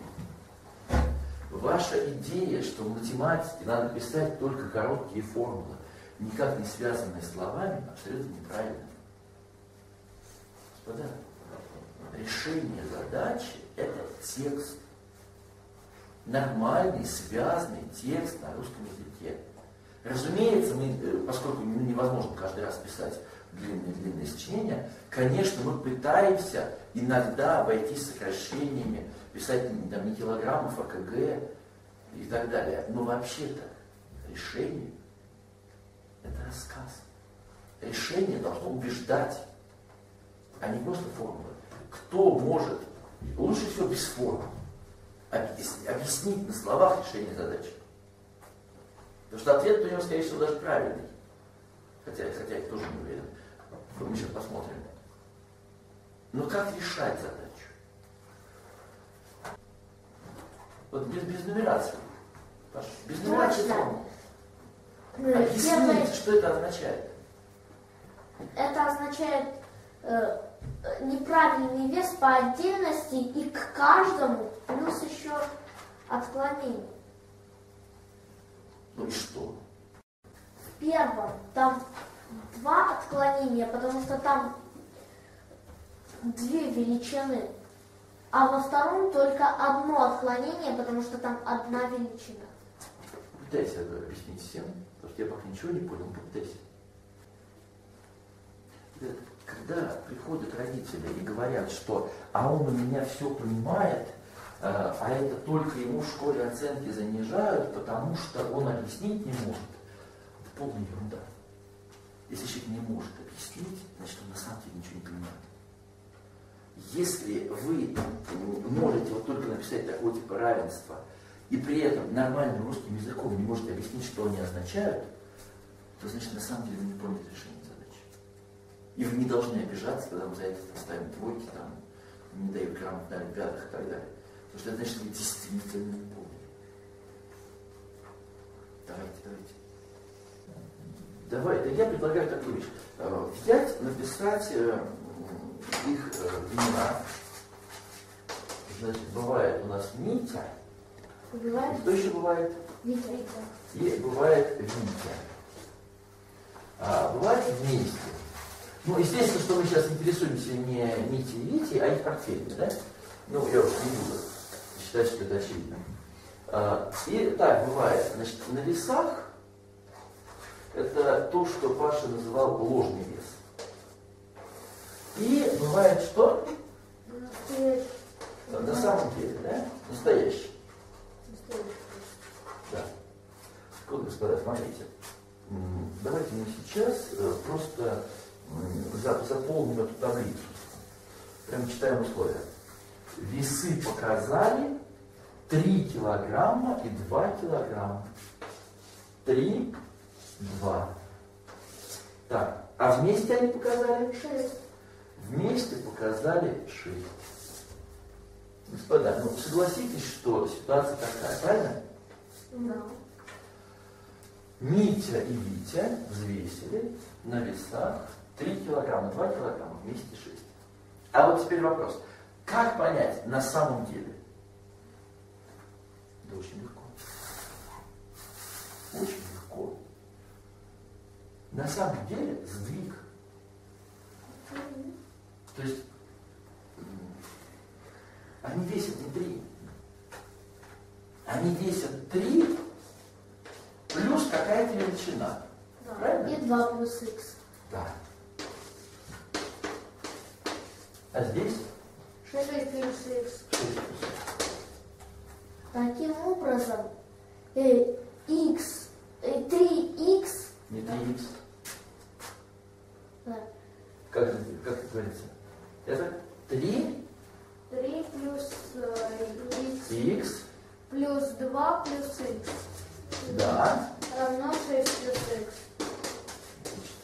Ваша идея, что в математике надо писать только короткие формулы, никак не связанные словами, абсолютно неправильно. Господа, решение задачи – это текст. Нормальный, связанный текст на русском языке. Разумеется, поскольку невозможно каждый раз писать длинные сочинения, конечно, мы пытаемся иногда обойтись сокращениями, писать там, не килограммов, а КГ и так далее. Но вообще-то решение – это рассказ. Решение должно убеждать, а не просто формулы. Кто может, лучше всего без формул, объяснить на словах решение задачи? Потому что ответ у него, скорее всего, даже правильный. Хотя я тоже не уверен. Мы сейчас посмотрим. Но как решать задачу? Вот без нумерации. Паша, без нумерации формул. Объясните, что это означает. Это означает неправильный вес по отдельности и к каждому плюс еще отклонение. Ну и что? В первом там 2 отклонения, потому что там 2 величины. А во втором только 1 отклонение, потому что там 1 величина. Попытайся объяснить всем, потому что я пока ничего не понял, попытайся. Когда приходят родители и говорят, что «а он у меня все понимает», а это только ему в школе оценки занижают, потому что он объяснить не может. Это полная ерунда. Если человек не может объяснить, значит он на самом деле ничего не понимает. Если вы можете вот только написать такое типа равенства, и при этом нормальным русским языком не можете объяснить, что они означают, то значит на самом деле вы не поняли решение задачи. И вы не должны обижаться, когда мы за это ставим двойки, там, не дают грамот на олимпиадах и так далее. Потому что это значит, что вы действительно не поняли. Давайте, я предлагаю такую вещь. Взять, написать их имена. Значит, бывает у нас Митя. Бывает? Кто еще бывает? Витя. И бывает Витя. Бывает вместе. Ну, естественно, что мы сейчас интересуемся не Митей и Витей, а их портфелями, да? Ну, я уж не буду считать, что это очевидно. И так бывает. Значит, на весах это то, что Паша называл ложный вес. И бывает что? На самом деле, да? Настоящий. Да. Так вот, господа, смотрите. Давайте мы сейчас просто заполним эту таблицу. Прямо читаем условия. Весы показали 3 килограмма и 2 килограмма. 3, 2. Так, а вместе они показали? 6. Вместе показали 6. Господа, ну согласитесь, что ситуация такая, правильно? Да. Митя и Витя взвесили на весах 3 килограмма, 2 килограмма, вместе 6. А вот теперь вопрос. Как понять на самом деле? Да очень легко. Очень легко. На самом деле сдвиг. То есть они весят не 3. Они весят 3 плюс какая-то величина. Да. Правильно? И 2 плюс х. Да. А здесь 6 плюс х. 6 плюс х. Таким образом, x, 3х, Не 3х. да, Как это говорится? Это 3 3 плюс х х. плюс 2 плюс х Да. равно 6 плюс х. Отлично.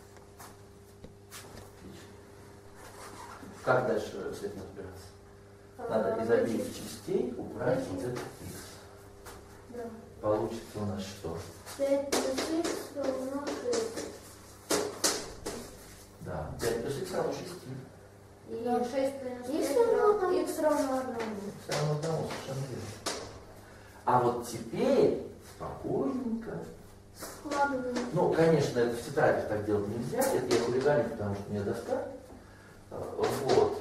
Отлично. Как дальше с этим разбираться? Надо из обеих частей убрать вот этот х. Да. Получится у нас что? 5 плюс х равно 6. Да. 5 плюс х равно 6. И Да. 6 плюс Если х равно равно х равно 1. Все равно одного, совершенно верно. А вот теперь спокойненько. складываем. Ну, конечно, это в тетрадях так делать нельзя. Это я хулиганю, потому что мне доска. Вот.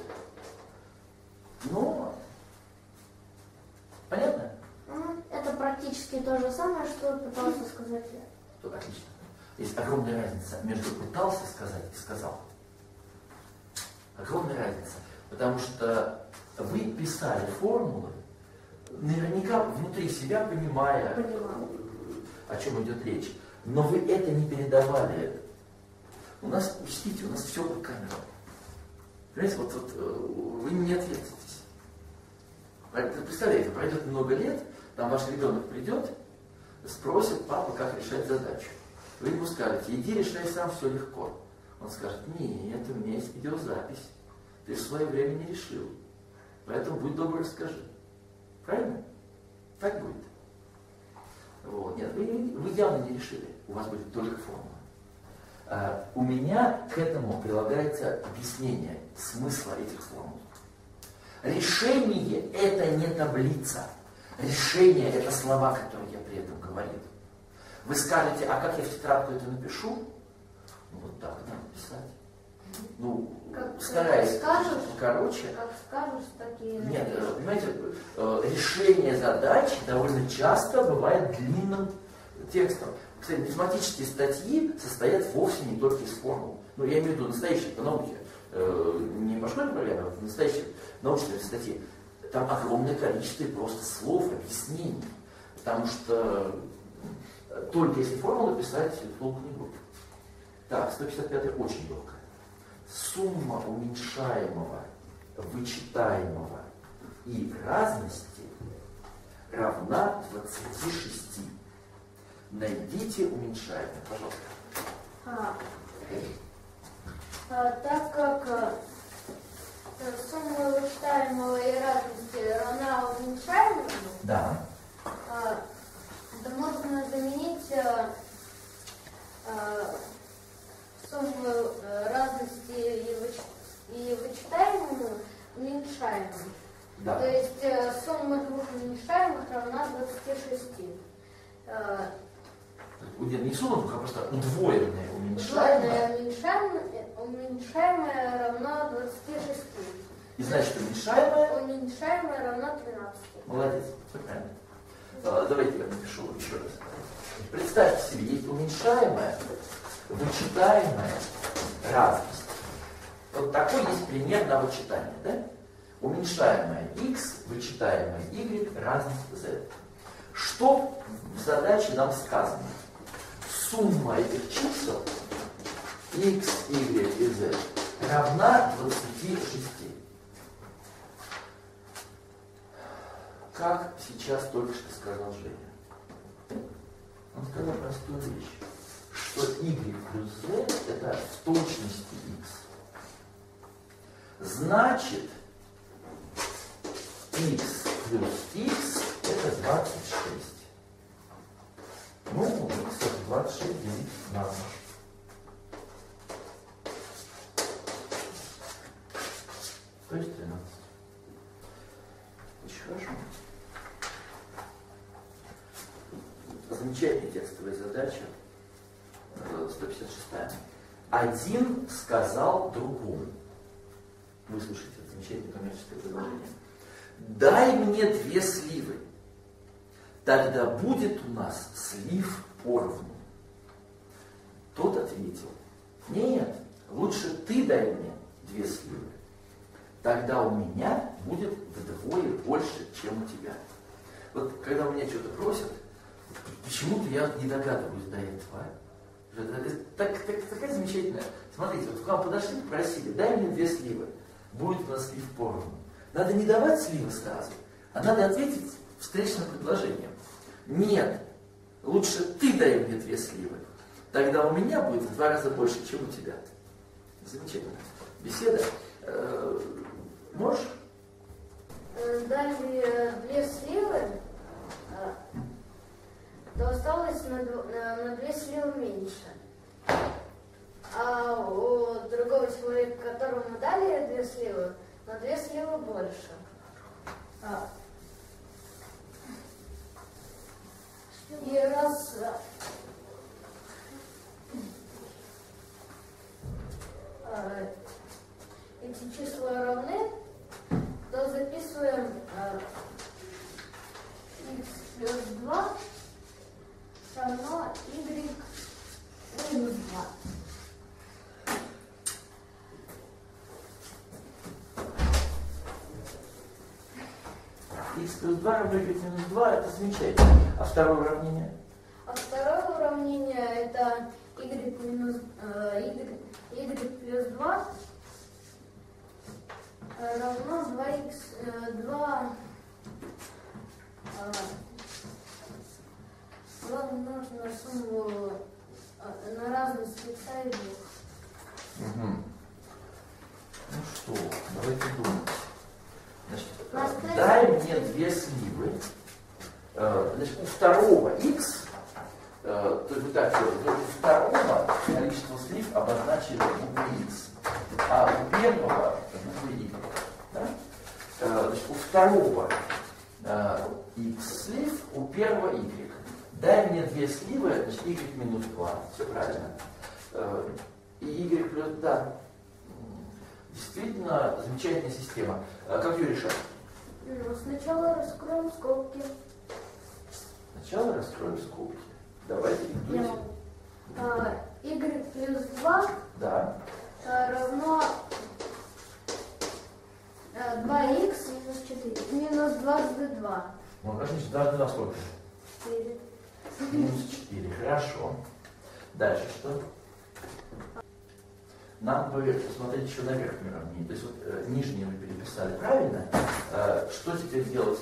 Но понятно? Это практически то же самое, что пытался сказать я. То отлично. Есть огромная разница между пытался сказать и сказал. Огромная разница. Потому что вы писали формулы, наверняка внутри себя понимая, Понимаю. о чем идет речь. Но вы это не передавали. У нас, учтите, у нас все под камерой. Понимаете, вот вы не ответитесь. Представляете, пройдет много лет, там ваш ребенок придет, спросит папа, как решать задачу. Вы ему скажете, иди решай сам, все легко. Он скажет, нет, у меня есть видеозапись. Ты в свое время не решил. Поэтому будь добр, расскажи. Правильно? Так будет. Вот. Нет, вы явно не решили. У вас будет только формула. У меня к этому прилагается объяснение смысла этих формул. Решение – это не таблица. Решение – это слова, которые я при этом говорил. Вы скажете, а как я в тетрадку это напишу? Ну вот так надо писать. Ну, стараясь короче. Как скажешь, так и... Нет, понимаете, решение задачи довольно часто бывает длинным текстом. Кстати, математические статьи состоят вовсе не только из формул. Ну, я имею в виду настоящие по науке. Не по школьной программе, а настоящие научные статьи. Там огромное количество просто слов, объяснений. Потому что только если формулу писать, толку не будет. Так, 155 очень легкая. Сумма уменьшаемого, вычитаемого и разности равна 26. Найдите уменьшаемое, пожалуйста. Так как сумма вычитаемого и разности равна уменьшаемому, Да. то можно заменить сумму разности и вычитаемому уменьшаемым. Да. То есть сумма двух уменьшаемых равна 26. Не сумма двух, а просто удвоенное уменьшаемое. Двойное уменьшаемое равна 26. И значит уменьшаемое. Уменьшаемое равна 13. Молодец, все правильно. Давайте я напишу еще раз. Представьте себе, есть уменьшаемое, вычитаемое, разность. Вот такой есть пример на вычитание, да? Уменьшаемое x, вычитаемое y, разность z. Что в задаче нам сказано? Сумма этих чисел x, y и z равна 26. Как сейчас только что сказал Женя. Он сказал простую вещь, что y плюс z это в точности x. Значит, x плюс x это 26. Ну, x это 26 делить на 2. То есть 13. Очень хорошо. Замечательная текстовая задача. 156. Один сказал другому. Выслушайте это замечательное коммерческое предложение. Дай мне 2 сливы. Тогда будет у нас слив поровну. Тот ответил: нет, лучше ты дай мне 2 сливы. Тогда у меня будет вдвое больше, чем у тебя. Вот когда у меня что-то просят, почему-то я не догадываюсь до этого. Такая замечательная. Смотрите, вот к вам подошли, попросили, дай мне 2 сливы. Будет у нас слив поровну. Надо не давать сливы сразу, а надо ответить встречным предложением. Нет, лучше ты дай мне 2 сливы. Тогда у меня будет в 2 раза больше, чем у тебя. Замечательно. Беседа. Можешь? Дали 2 сливы, то осталось на 2 сливы меньше. А у другого человека, которому дали 2 сливы, на 2 сливы больше. И раз эти числа равны, то записываем x плюс 2 равно y минус 2. X плюс 2 равно y минус 2, это замечательно. А второе уравнение? А второе уравнение это y плюс 2 равно 2 умножить на сумму на разность x и 2. Угу. Ну что, давайте думать. Значит, дай мне 2 сливы. Значит, у второго x, то есть вот так делаем, у второго количество слив обозначили буквой x, а у первого буквой y. Да? Значит, у второго x слив, у первого y. Дай мне 2 сливы, значит, y минус 2. Все правильно. И y плюс, да. Действительно замечательная система. Как ее решать? Ну, сначала раскроем скобки. Сначала раскроем скобки. Давайте диктуйте. Y плюс 2 Да. равно 2х минус дважды 2. Ну, значит, дважды на сколько? 4. Минус 4. Хорошо. Дальше что? Нам бы посмотреть еще на верхнее уравнение. То есть вот нижнее мы переписали правильно. Что теперь делать?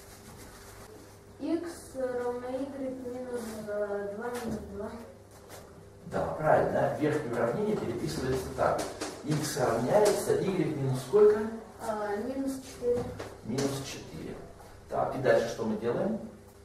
X равно y минус 2 минус 2. Да, правильно. Верхнее уравнение переписывается так. X равняется y минус сколько? Минус 4. Минус 4. Так, и дальше что мы делаем?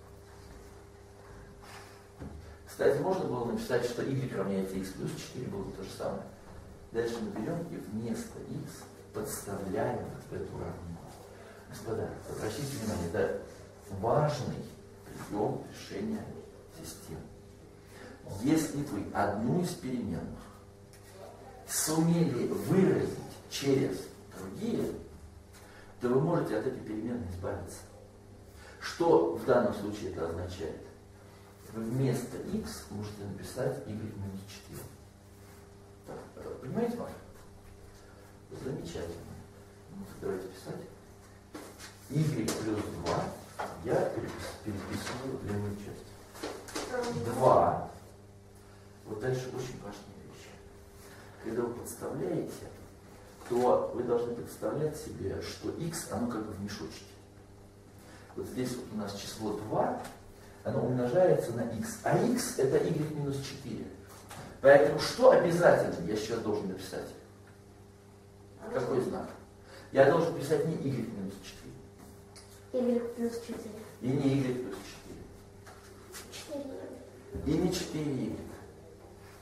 Кстати, можно было написать, что y равняется x плюс 4, было бы то же самое. Дальше мы берем и вместо x подставляем в это уравнение. Господа, обратите внимание, это важный прием решения систем. Если вы одну из переменных сумели выразить через другие, то вы можете от этой переменной избавиться. Что в данном случае это означает? Вы вместо x можете написать y минус 4. Так, понимаете, Маша? Замечательно. Ну, давайте писать. Y плюс 2 я переписываю в левую часть. 2. Вот дальше очень важная вещь. Когда вы подставляете, то вы должны представлять себе, что x, оно как бы в мешочке. Вот здесь вот у нас число 2, оно умножается на x, а x это y минус 4. Поэтому что обязательно я сейчас должен написать? Какой знак? Я должен писать не y минус 4. Y плюс 4. И не y плюс 4. 4. И не 4y.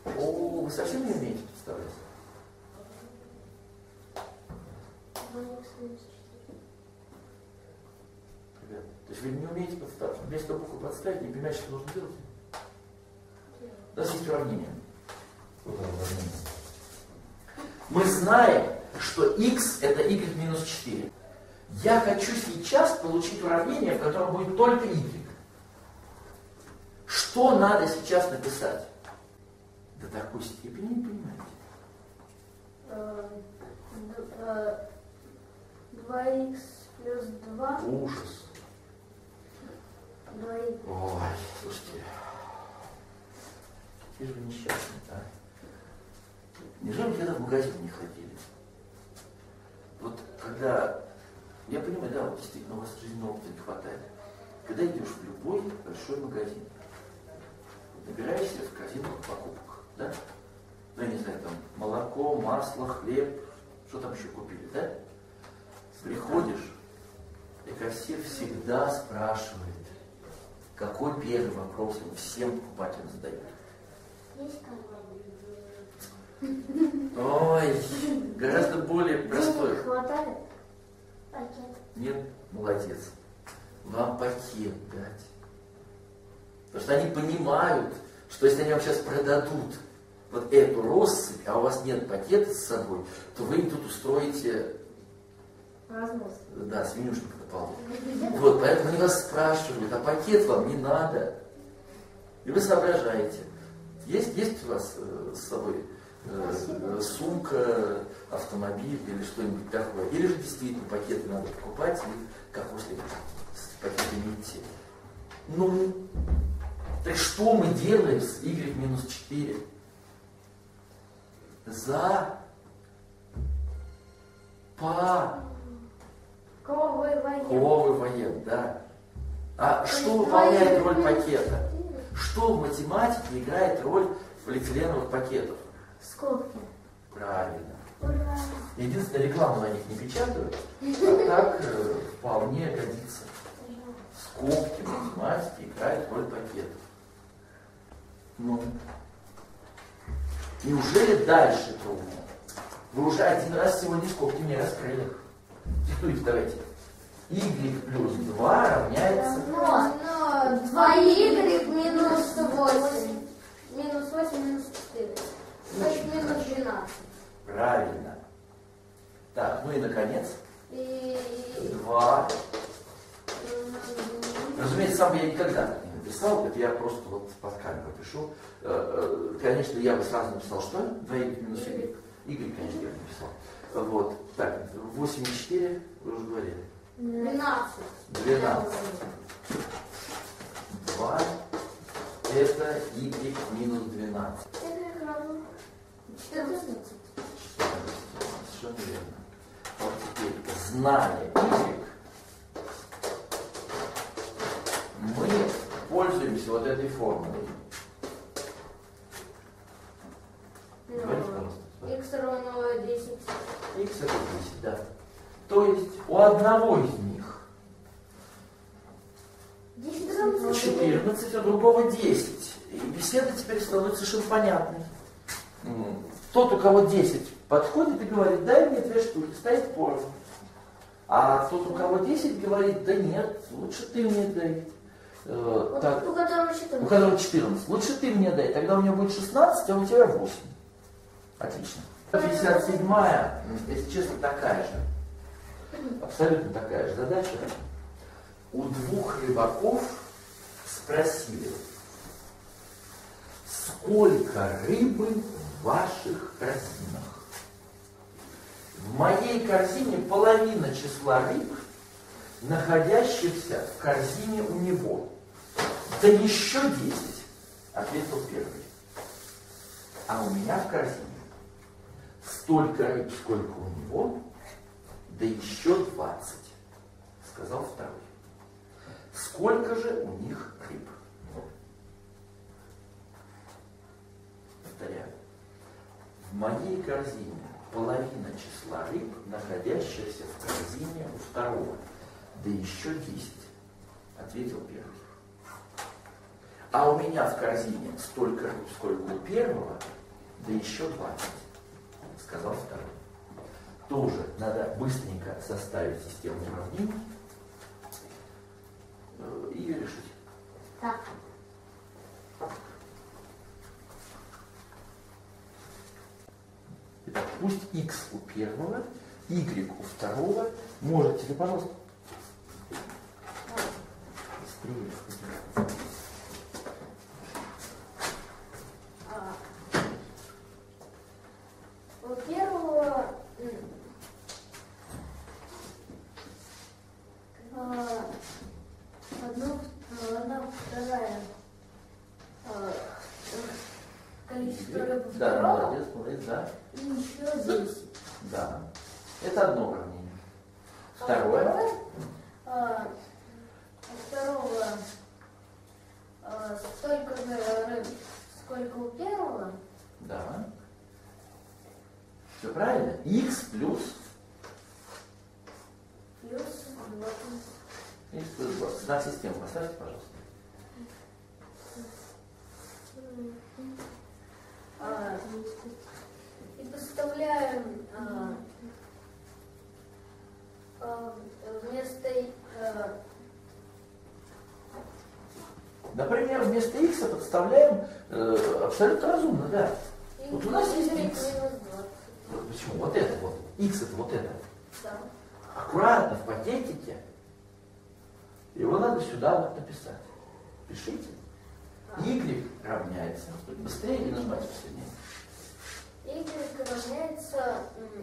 О, вы совсем не умеете представлять? 2х минус 4. Ребят, то есть вы не умеете подставить. Вместо буквы подставить, не понимаете, что нужно делать? У нас есть уравнение. Вот оно, уравнение. Мы знаем, что x это y минус 4. Я хочу сейчас получить уравнение, в котором будет только y. Что надо сейчас написать? До такой степени не понимаете. 2х плюс 2. Ужас. 2х. Ой, слушайте. Какие же вы несчастные, а? Неужели вы когда в магазин не ходили? Вот когда, я понимаю, да, вот действительно у вас жизненного опыта не хватает. Когда идешь в любой большой магазин, набираешь себе в корзину покупок, да? Ну, я не знаю, там молоко, масло, хлеб, что там еще купили, да? Приходишь, и кассир всегда спрашивает, какой первый вопрос он всем покупателям задает. Есть коробка? Ой, гораздо более простой. Денег хватает? Пакет. Нет, молодец. Вам пакет дать. Потому что они понимают, что если они вам сейчас продадут вот эту россыпь, а у вас нет пакета с собой, то вы им тут устроите, Разнос. да, свинюшник на полу. Вот, поэтому они вас спрашивают, а пакет вам не надо. И вы соображаете. Есть у вас с собой сумка, автомобиль или что-нибудь такое? Или же действительно пакеты надо покупать и как после с пакетами идти? Ну, так что мы делаем с y минус 4? Выводит, да. А что выполняет роль пакета? Что в математике играет роль полиэтиленовых пакетов? Скобки. Правильно. Ура! Единственное, рекламу на них не печатают, а так вполне годится. Скобки в математике играют роль пакетов. Ну, неужели дальше трудно? Вы уже один раз сегодня скобки не раскрыли. Диктуйте, давайте. Y плюс 2 равняется... Но 2y минус 8. Минус 8, минус 4. Значит, минус 12. Правильно. Так, ну и наконец. И 2. Разумеется, сам я никогда так не написал, это я просто вот под камеру пишу. Конечно, я бы сразу написал, что? 2y минус y. Y, конечно, я написал. Вот. Так, 8 и 4, вы уже говорили. 12. 12. 2. Это y минус 12. 14. Совершенно верно. Вот теперь, зная y, мы пользуемся вот этой формулой. Говорите, пожалуйста. X равно 10. X это 10, да. То есть у одного из них 14, у другого 10. И беседа теперь становится совершенно понятной. Тот, у кого 10, подходит и говорит, дай мне 2 штуки, ставит поровну. А тот, у кого 10, говорит, да нет, лучше ты мне дай. Так, У которого 14. у которого 14, лучше ты мне дай, тогда у него будет 16, а у тебя 8. Отлично. 57-я, если честно, такая же. Абсолютно такая же задача. У 2 рыбаков спросили, сколько рыбы в ваших корзинах? В моей корзине половина числа рыб, находящихся в корзине у него. Да еще 10, ответил первый. А у меня в корзине столько рыб, сколько у него, да еще 20, сказал второй. Сколько же у них рыб? Повторяю. В моей корзине половина числа рыб, находящихся в корзине у второго, да еще 10, ответил первый. А у меня в корзине столько, сколько у первого, да еще 20, сказал второй. Тоже надо быстренько составить систему уравнений и решить. Так. Итак, пусть x у первого, y у второго. Можете ли, пожалуйста? Быстрее. У первого одна вторая количество рыб у Да, второго молодец, молодец, да. и еще 10. Да. Это одно уравнение. Второе. У второго столько же рыб, сколько у первого. Да. Все правильно? X плюс Плюс 20. X плюс 20. Знак системы поставьте, пожалуйста. И поставляем вместо Например, вместо x подставляем абсолютно разумно, да. Вот у нас есть x. Вот почему? Вот это вот. X это вот это. Да. Аккуратно в пакетике. Его надо сюда вот написать. Пишите. Y равняется. Быстрее или нажимайте сильнее? Y равняется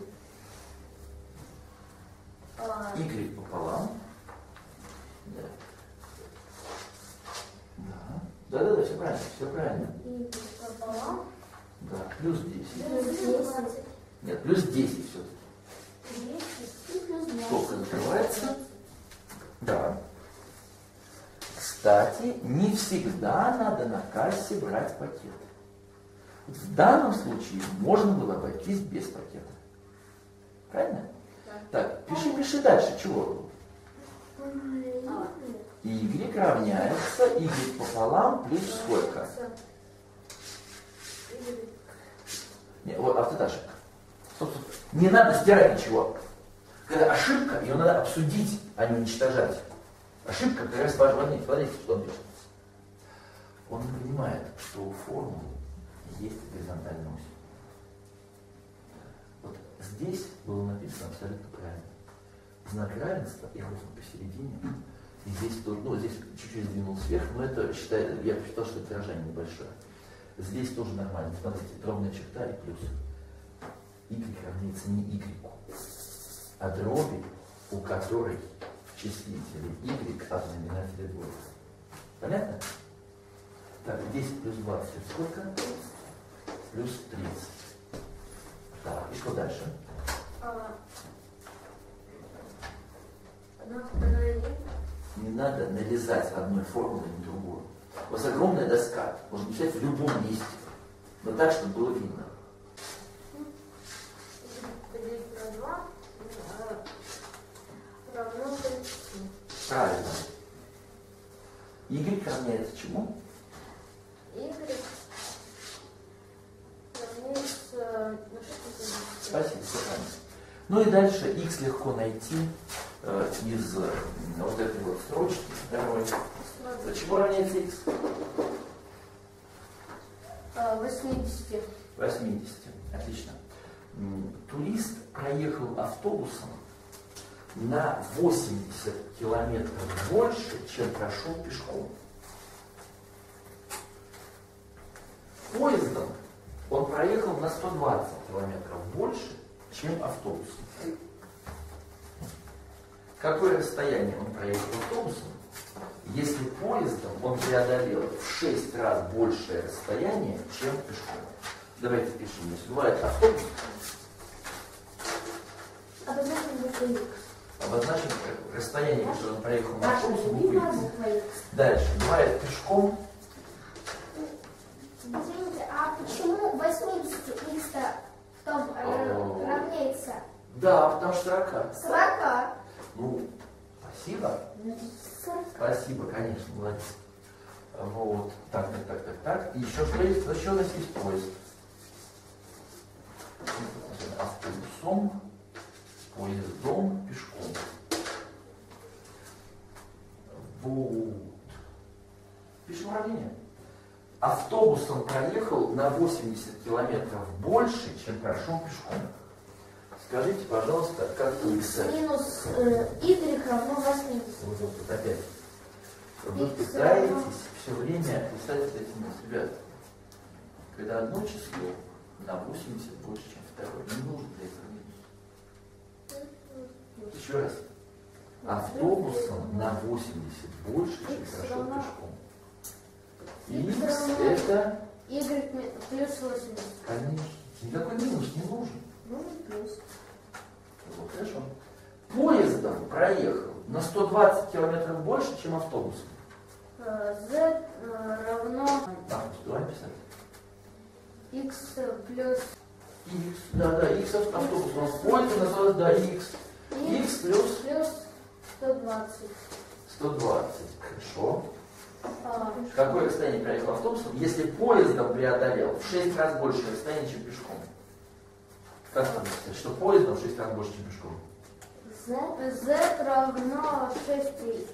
Y пополам. Да. Да. Да, все правильно, все правильно. Y пополам. Да, плюс 10. Плюс 10. Нет, плюс 10 все-таки. 10 и плюс 20. Сколько закрывается? Да. Кстати, не всегда надо на кассе брать пакет. В данном случае можно было обойтись без пакета. Правильно? Да. Так, пиши дальше. Чего? Y равняется y пополам плюс сколько? Не, вот, вот это ошибка. Стоп. Не надо стирать ничего. Когда ошибка, ее надо обсудить, а не уничтожать. Ошибка как раз важнее. Смотрите, что он пишет. Он не понимает, что у формулы есть горизонтальная ось. Вот здесь было написано абсолютно правильно. Знак равенства и ровно посередине. И здесь тоже, ну, здесь чуть-чуть сдвинул вверх, но это, считаю, я посчитал, что это выражение небольшое. Здесь тоже нормально. Смотрите, ровная черта и плюс. Y равняется не Y, а дроби, у которой в числителе Y, а в знаменателе двойка. Понятно? Так, 10 плюс 20 сколько? Плюс 30. Так, и что дальше? Одна вторая. Не надо нарезать одной формулой на другую. У вас огромная доска, можно писать в любом месте, но так, чтобы было видно. Поделить на 2 равно 30. Правильно. Y равняется чему? Y равняется... Спасибо, все правильно. Ну и дальше x легко найти из вот этой вот строчки второй. Чему равняется x? 80. 80. Отлично. Турист проехал автобусом на 80 километров больше, чем прошел пешком. Поездом он проехал на 120 километров больше, чем автобусом. Какое расстояние он проехал автобусом, если поездом он преодолел в 6 раз большее расстояние, чем пешком? Давайте пишем. Если бывает автобус, Обозначим буквой X. обозначим расстояние, которое он проехал на автобусе, буквой Видно X. буква X. Дальше. Бывает пешком. Извините, а почему 80 x равняется Да, потому что 40. 40? Ну, спасибо. Спасибо, конечно, молодец. Вот, так. И еще что есть? Еще у нас есть поезд. Автобусом, поездом, пешком. Вот. Пишем уравнение. Автобусом проехал на 80 километров больше, чем прошел пешком. Скажите, пожалуйста, как x минус y равно 80. Вот опять. Вы пытаетесь все время писать этим, ребят, когда одно число на 80 больше, чем второе, не нужно для этого минус. Еще раз. Автобусом на 80 больше, чем прошел пешком. X это... Y плюс 80. Конечно. Никакой минус не нужен. Ну, плюс. Вот, хорошо. Поездом проехал на 120 километров больше, чем автобусом. Z равно Давай писать. X плюс X, да, X автобус. У нас поезд на 120, да, X. X плюс 120. 120. Хорошо. Какое расстояние проехал автобусом, если поездом преодолел в 6 раз больше расстояние, чем пешком? Как вы думаете, что поездом в 6 раз больше, чем пешком? Z равно 6y.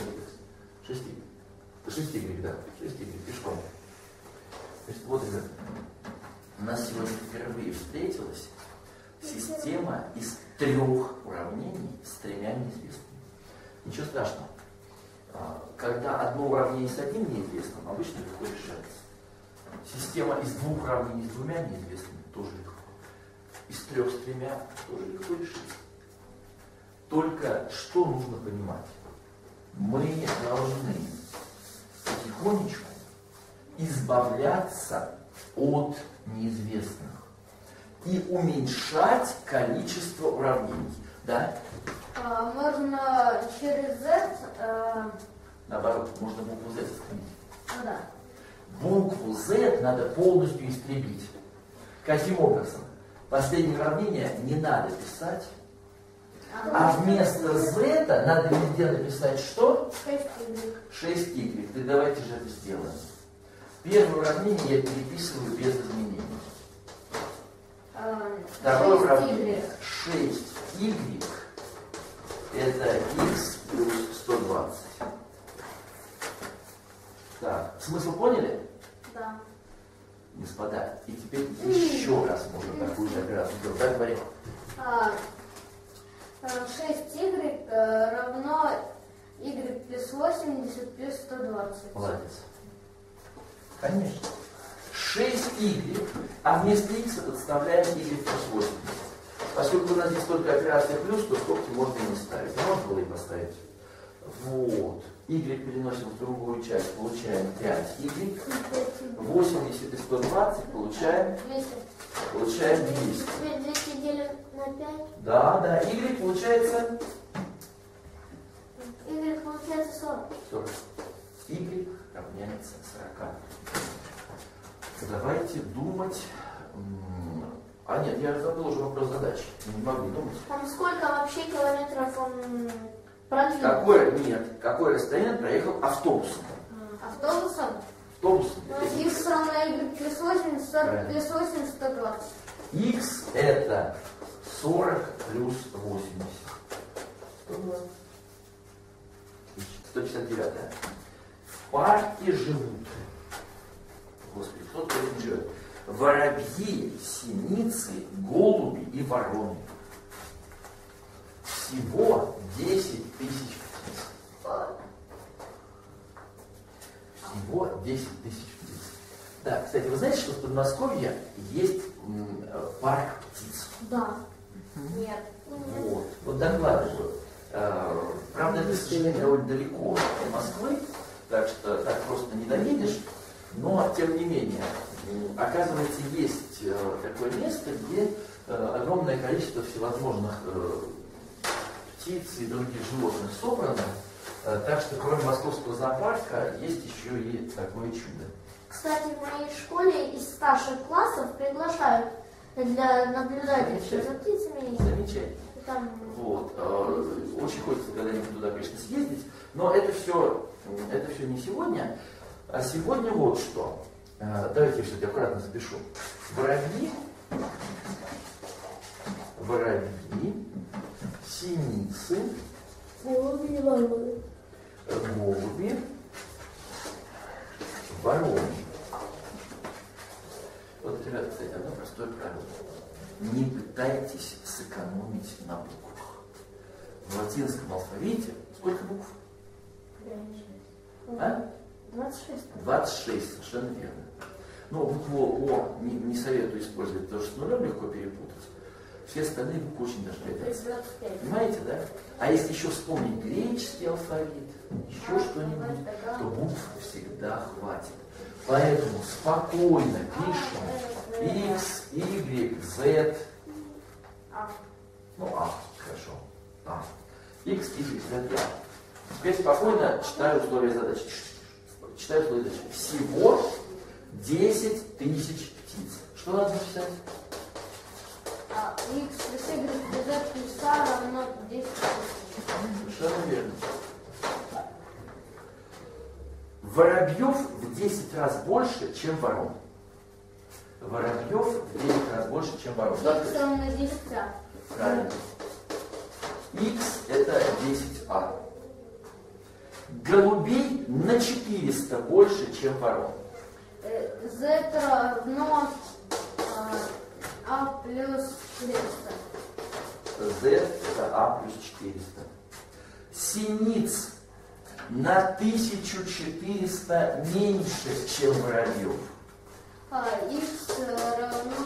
6y, да. 6y пешком. То есть вот, ребята, у нас сегодня впервые встретилась система из 3 уравнений с 3 неизвестными. Ничего страшного. Когда одно уравнение с одним неизвестным, обычно легко решается. Система из 2 уравнений с 2 неизвестными тоже легко. Из 3 с 3 тоже легко решить. Только что нужно понимать? Мы должны потихонечку избавляться от неизвестных и уменьшать количество уравнений. Да? Можно через Z... Наоборот, можно букву Z истребить. Да. Букву Z надо полностью истребить. Каким образом? Последнее уравнение не надо писать, а вместо Z надо везде написать что? 6y. 6y. Так давайте же это сделаем. Первое уравнение я переписываю без изменений. Второе уравнение 6y это x плюс 120. Так, смысл поняли? Да. Господа, и теперь еще раз можно такую же операцию сделать. Да, говорим? 6y равно y плюс 80 плюс 120. Молодец. Конечно. 6y, а вместо x подставляем y плюс 80. Поскольку у нас здесь только операция плюс, то скобки можно и не ставить. Можно было и поставить. Вот. Y переносим в другую часть, получаем 5y. 80 и 120 получаем 200. 200. 200 делим на 5. Да, y получается Y получается 40. 40. Y равняется 40. Давайте думать. А нет, я забыл уже вопрос задачи. Не могу думать. Там сколько вообще километров он продвинул? Какое расстояние проехал автобусом? Автобусом? Автобусом. X равно y плюс 80, 40 плюс 80, 120. X это 40 плюс 80. 159. В парке живут. Господи, кто тут живет? Воробьи, синицы, голуби и вороны. Всего 10 тысяч птиц. Всего 10 тысяч птиц. Да, кстати, вы знаете, что в Подмосковье есть парк птиц? Да. Нет. Вот докладываю. Правда, это, к сожалению, довольно далеко от Москвы, так что так просто не доедешь, но тем не менее, оказывается, есть такое место, где огромное количество всевозможных птиц и других животных собрано, так что кроме московского зоопарка есть еще и такое чудо. Кстати, в моей школе из старших классов приглашают для наблюдателей за птицами. Замечательно. Там... Вот. Очень хочется когда-нибудь туда, конечно, съездить, но это все не сегодня. А сегодня вот что. Давайте я все-таки аккуратно запишу. Воробьи, синицы, голуби, вороны. Вот, ребята, кстати, одно простое правило. Не пытайтесь сэкономить на буквах. В латинском алфавите сколько букв? 26. 26, совершенно верно. Но букву О не советую использовать, потому что с нулем легко перепутать. Все остальные буквы очень даже пригодятся. Понимаете, да? А если еще вспомнить греческий алфавит, еще что-нибудь, то букв всегда хватит. Поэтому спокойно пишем X, Y, Z. Ну, А, хорошо. А. X, Y, Z, A. Теперь спокойно читаю условия задачи. Читаю условия задачи. Всего 10 тысяч птиц. Что надо написать? X плюс Y плюс Z плюс A равно 10 тысяч. Совершенно верно. Воробьев в 10 раз больше, чем ворон. Воробьев в 10 раз больше, чем ворон. X равно 10А. Правильно. X это 10А. Голубей на 400 больше, чем ворон. Z равно А плюс 400. Z это А плюс 400. Синиц на 1400 меньше, чем воробьев. X равно...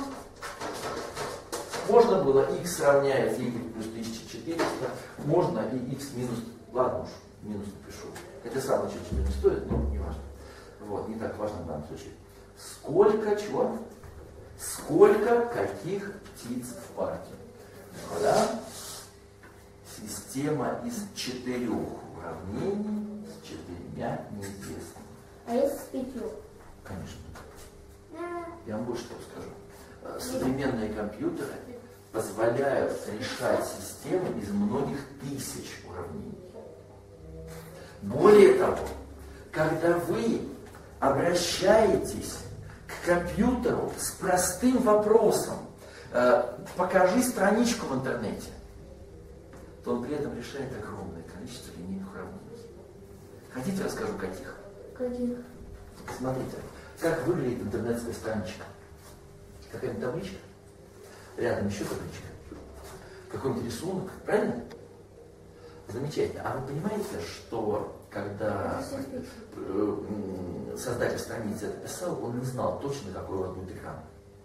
Можно было x равняется y плюс 1400, можно и x минус, ладно уж, минус напишу. Это сам учить не стоит, но не важно. Вот, не так важно в данном случае. Сколько чего? Сколько каких птиц в парке? Да? Система из 4 уравнений с 4 неизвестными. А если с 5? Конечно. Я вам больше того скажу. Современные компьютеры позволяют решать системы из многих тысяч уравнений. Более того, когда вы обращаетесь к компьютеру с простым вопросом, покажи страничку в интернете, то он при этом решает огромное количество линейных уравнений. Хотите, расскажу каких? Каких? Смотрите, как выглядит интернетская страничка. Какая-нибудь табличка, рядом еще табличка, какой-нибудь рисунок, правильно? Замечательно. А вы понимаете, что когда создатель страницы это писал, он не знал точно, какой у вас будет экран.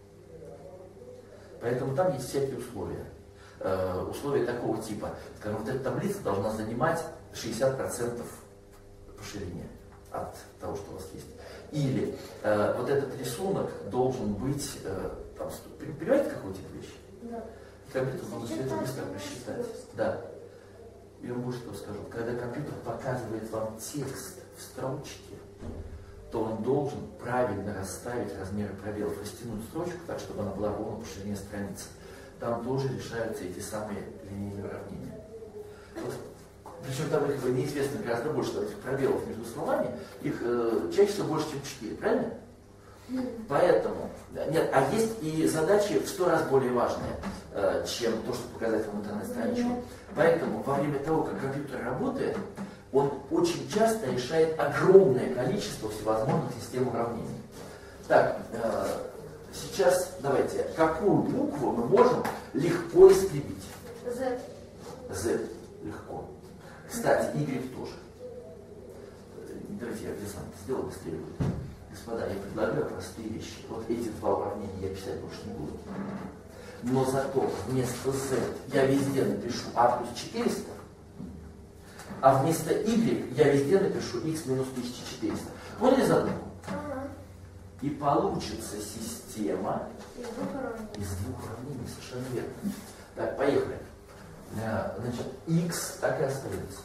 Поэтому там есть всякие условия. Условия такого типа, скажем, вот эта таблица должна занимать 60% по ширине от того, что у вас есть. Или вот этот рисунок должен быть, там, понимаете, какой тип вещи? Да. Компьютер может все это быстро посчитать. Да. И он больше того скажу, когда компьютер показывает вам текст в строчке, то он должен правильно расставить размеры пробелов, растянуть строчку так, чтобы она была ровно по ширине страницы. Там тоже решаются эти самые линейные уравнения. Вот. Причем там их неизвестно гораздо больше, этих пробелов между словами, их чаще всего больше, чем 4, правильно? Поэтому, нет, а есть и задачи в 100 раз более важные, чем то, что показать вам интернет-страничку. Поэтому во время того, как компьютер работает, он очень часто решает огромное количество всевозможных систем уравнений. Так, сейчас давайте, какую букву мы можем легко истребить? Z. Z. Легко. Кстати, Y тоже. Друзья, десант, сделай быстрее будет. Господа, я предлагаю простые вещи. Вот эти два уравнения я писать больше не буду. Но зато вместо Z я везде напишу А плюс 400, а вместо Y я везде напишу X минус 1400. Поняли задумку? И получится система из двух уравнений, совершенно верно. Так, поехали. Значит, X так и остается.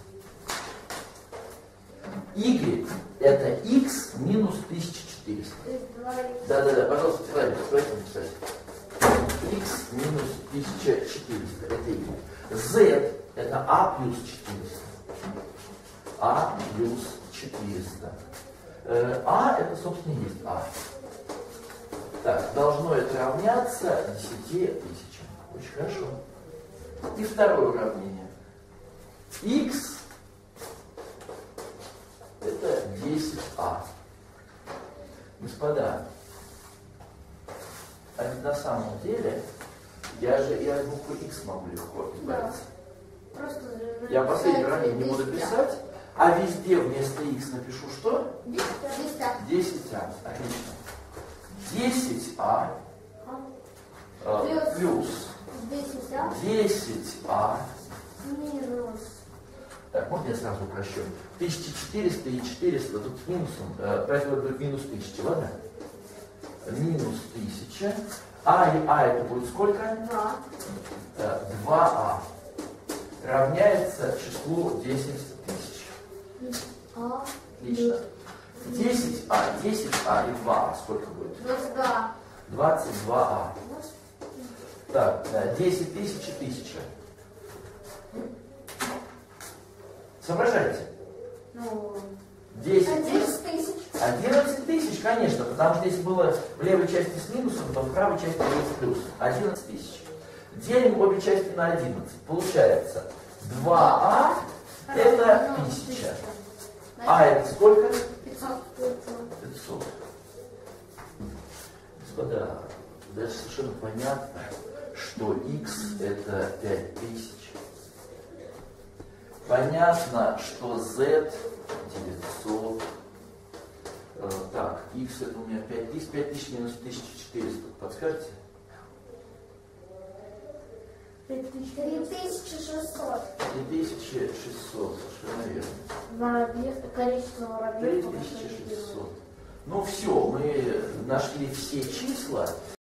Y это X минус 1400. Да, пожалуйста, правильно, давайте написать. X минус 1400, это Y. Z это А плюс 400. А плюс 400. А это, собственно, и есть А. Так, должно это равняться 10 тысячам. Очень хорошо. И второе уравнение. Х это 10А. Господа, а ведь на самом деле я же и от буквы Х могу легко избавиться. Просто Я последнее уравнение не буду писать, а везде вместо Х напишу что? 10А. Отлично. 10А плюс 10А минус. Так, можно я сразу упрощу? 1400 и 400 тут с минусом, поэтому это будет минус 1000, ладно? Минус 1000. А и А это будет сколько? 2А. Равняется числу 10 тысяч. Отлично. 10А и 2А сколько будет? 22А. Так, 10 тысяч и 1000. Соображайте. 10 тысяч. 11 тысяч, конечно, потому что если было в левой части с минусом, то в правой части будет с плюсом. 11 тысяч. Делим обе части на 11. Получается 2А это 1000. А это сколько? 500. Господа, дальше совершенно понятно, что Х это 5000. Понятно, что Z 900. Так, Х это у меня 5000. 5000 минус 1400. Подскажете? 3600. 3600. Совершенно верно. Количество воробьев. 3600. Ну все, мы нашли все числа.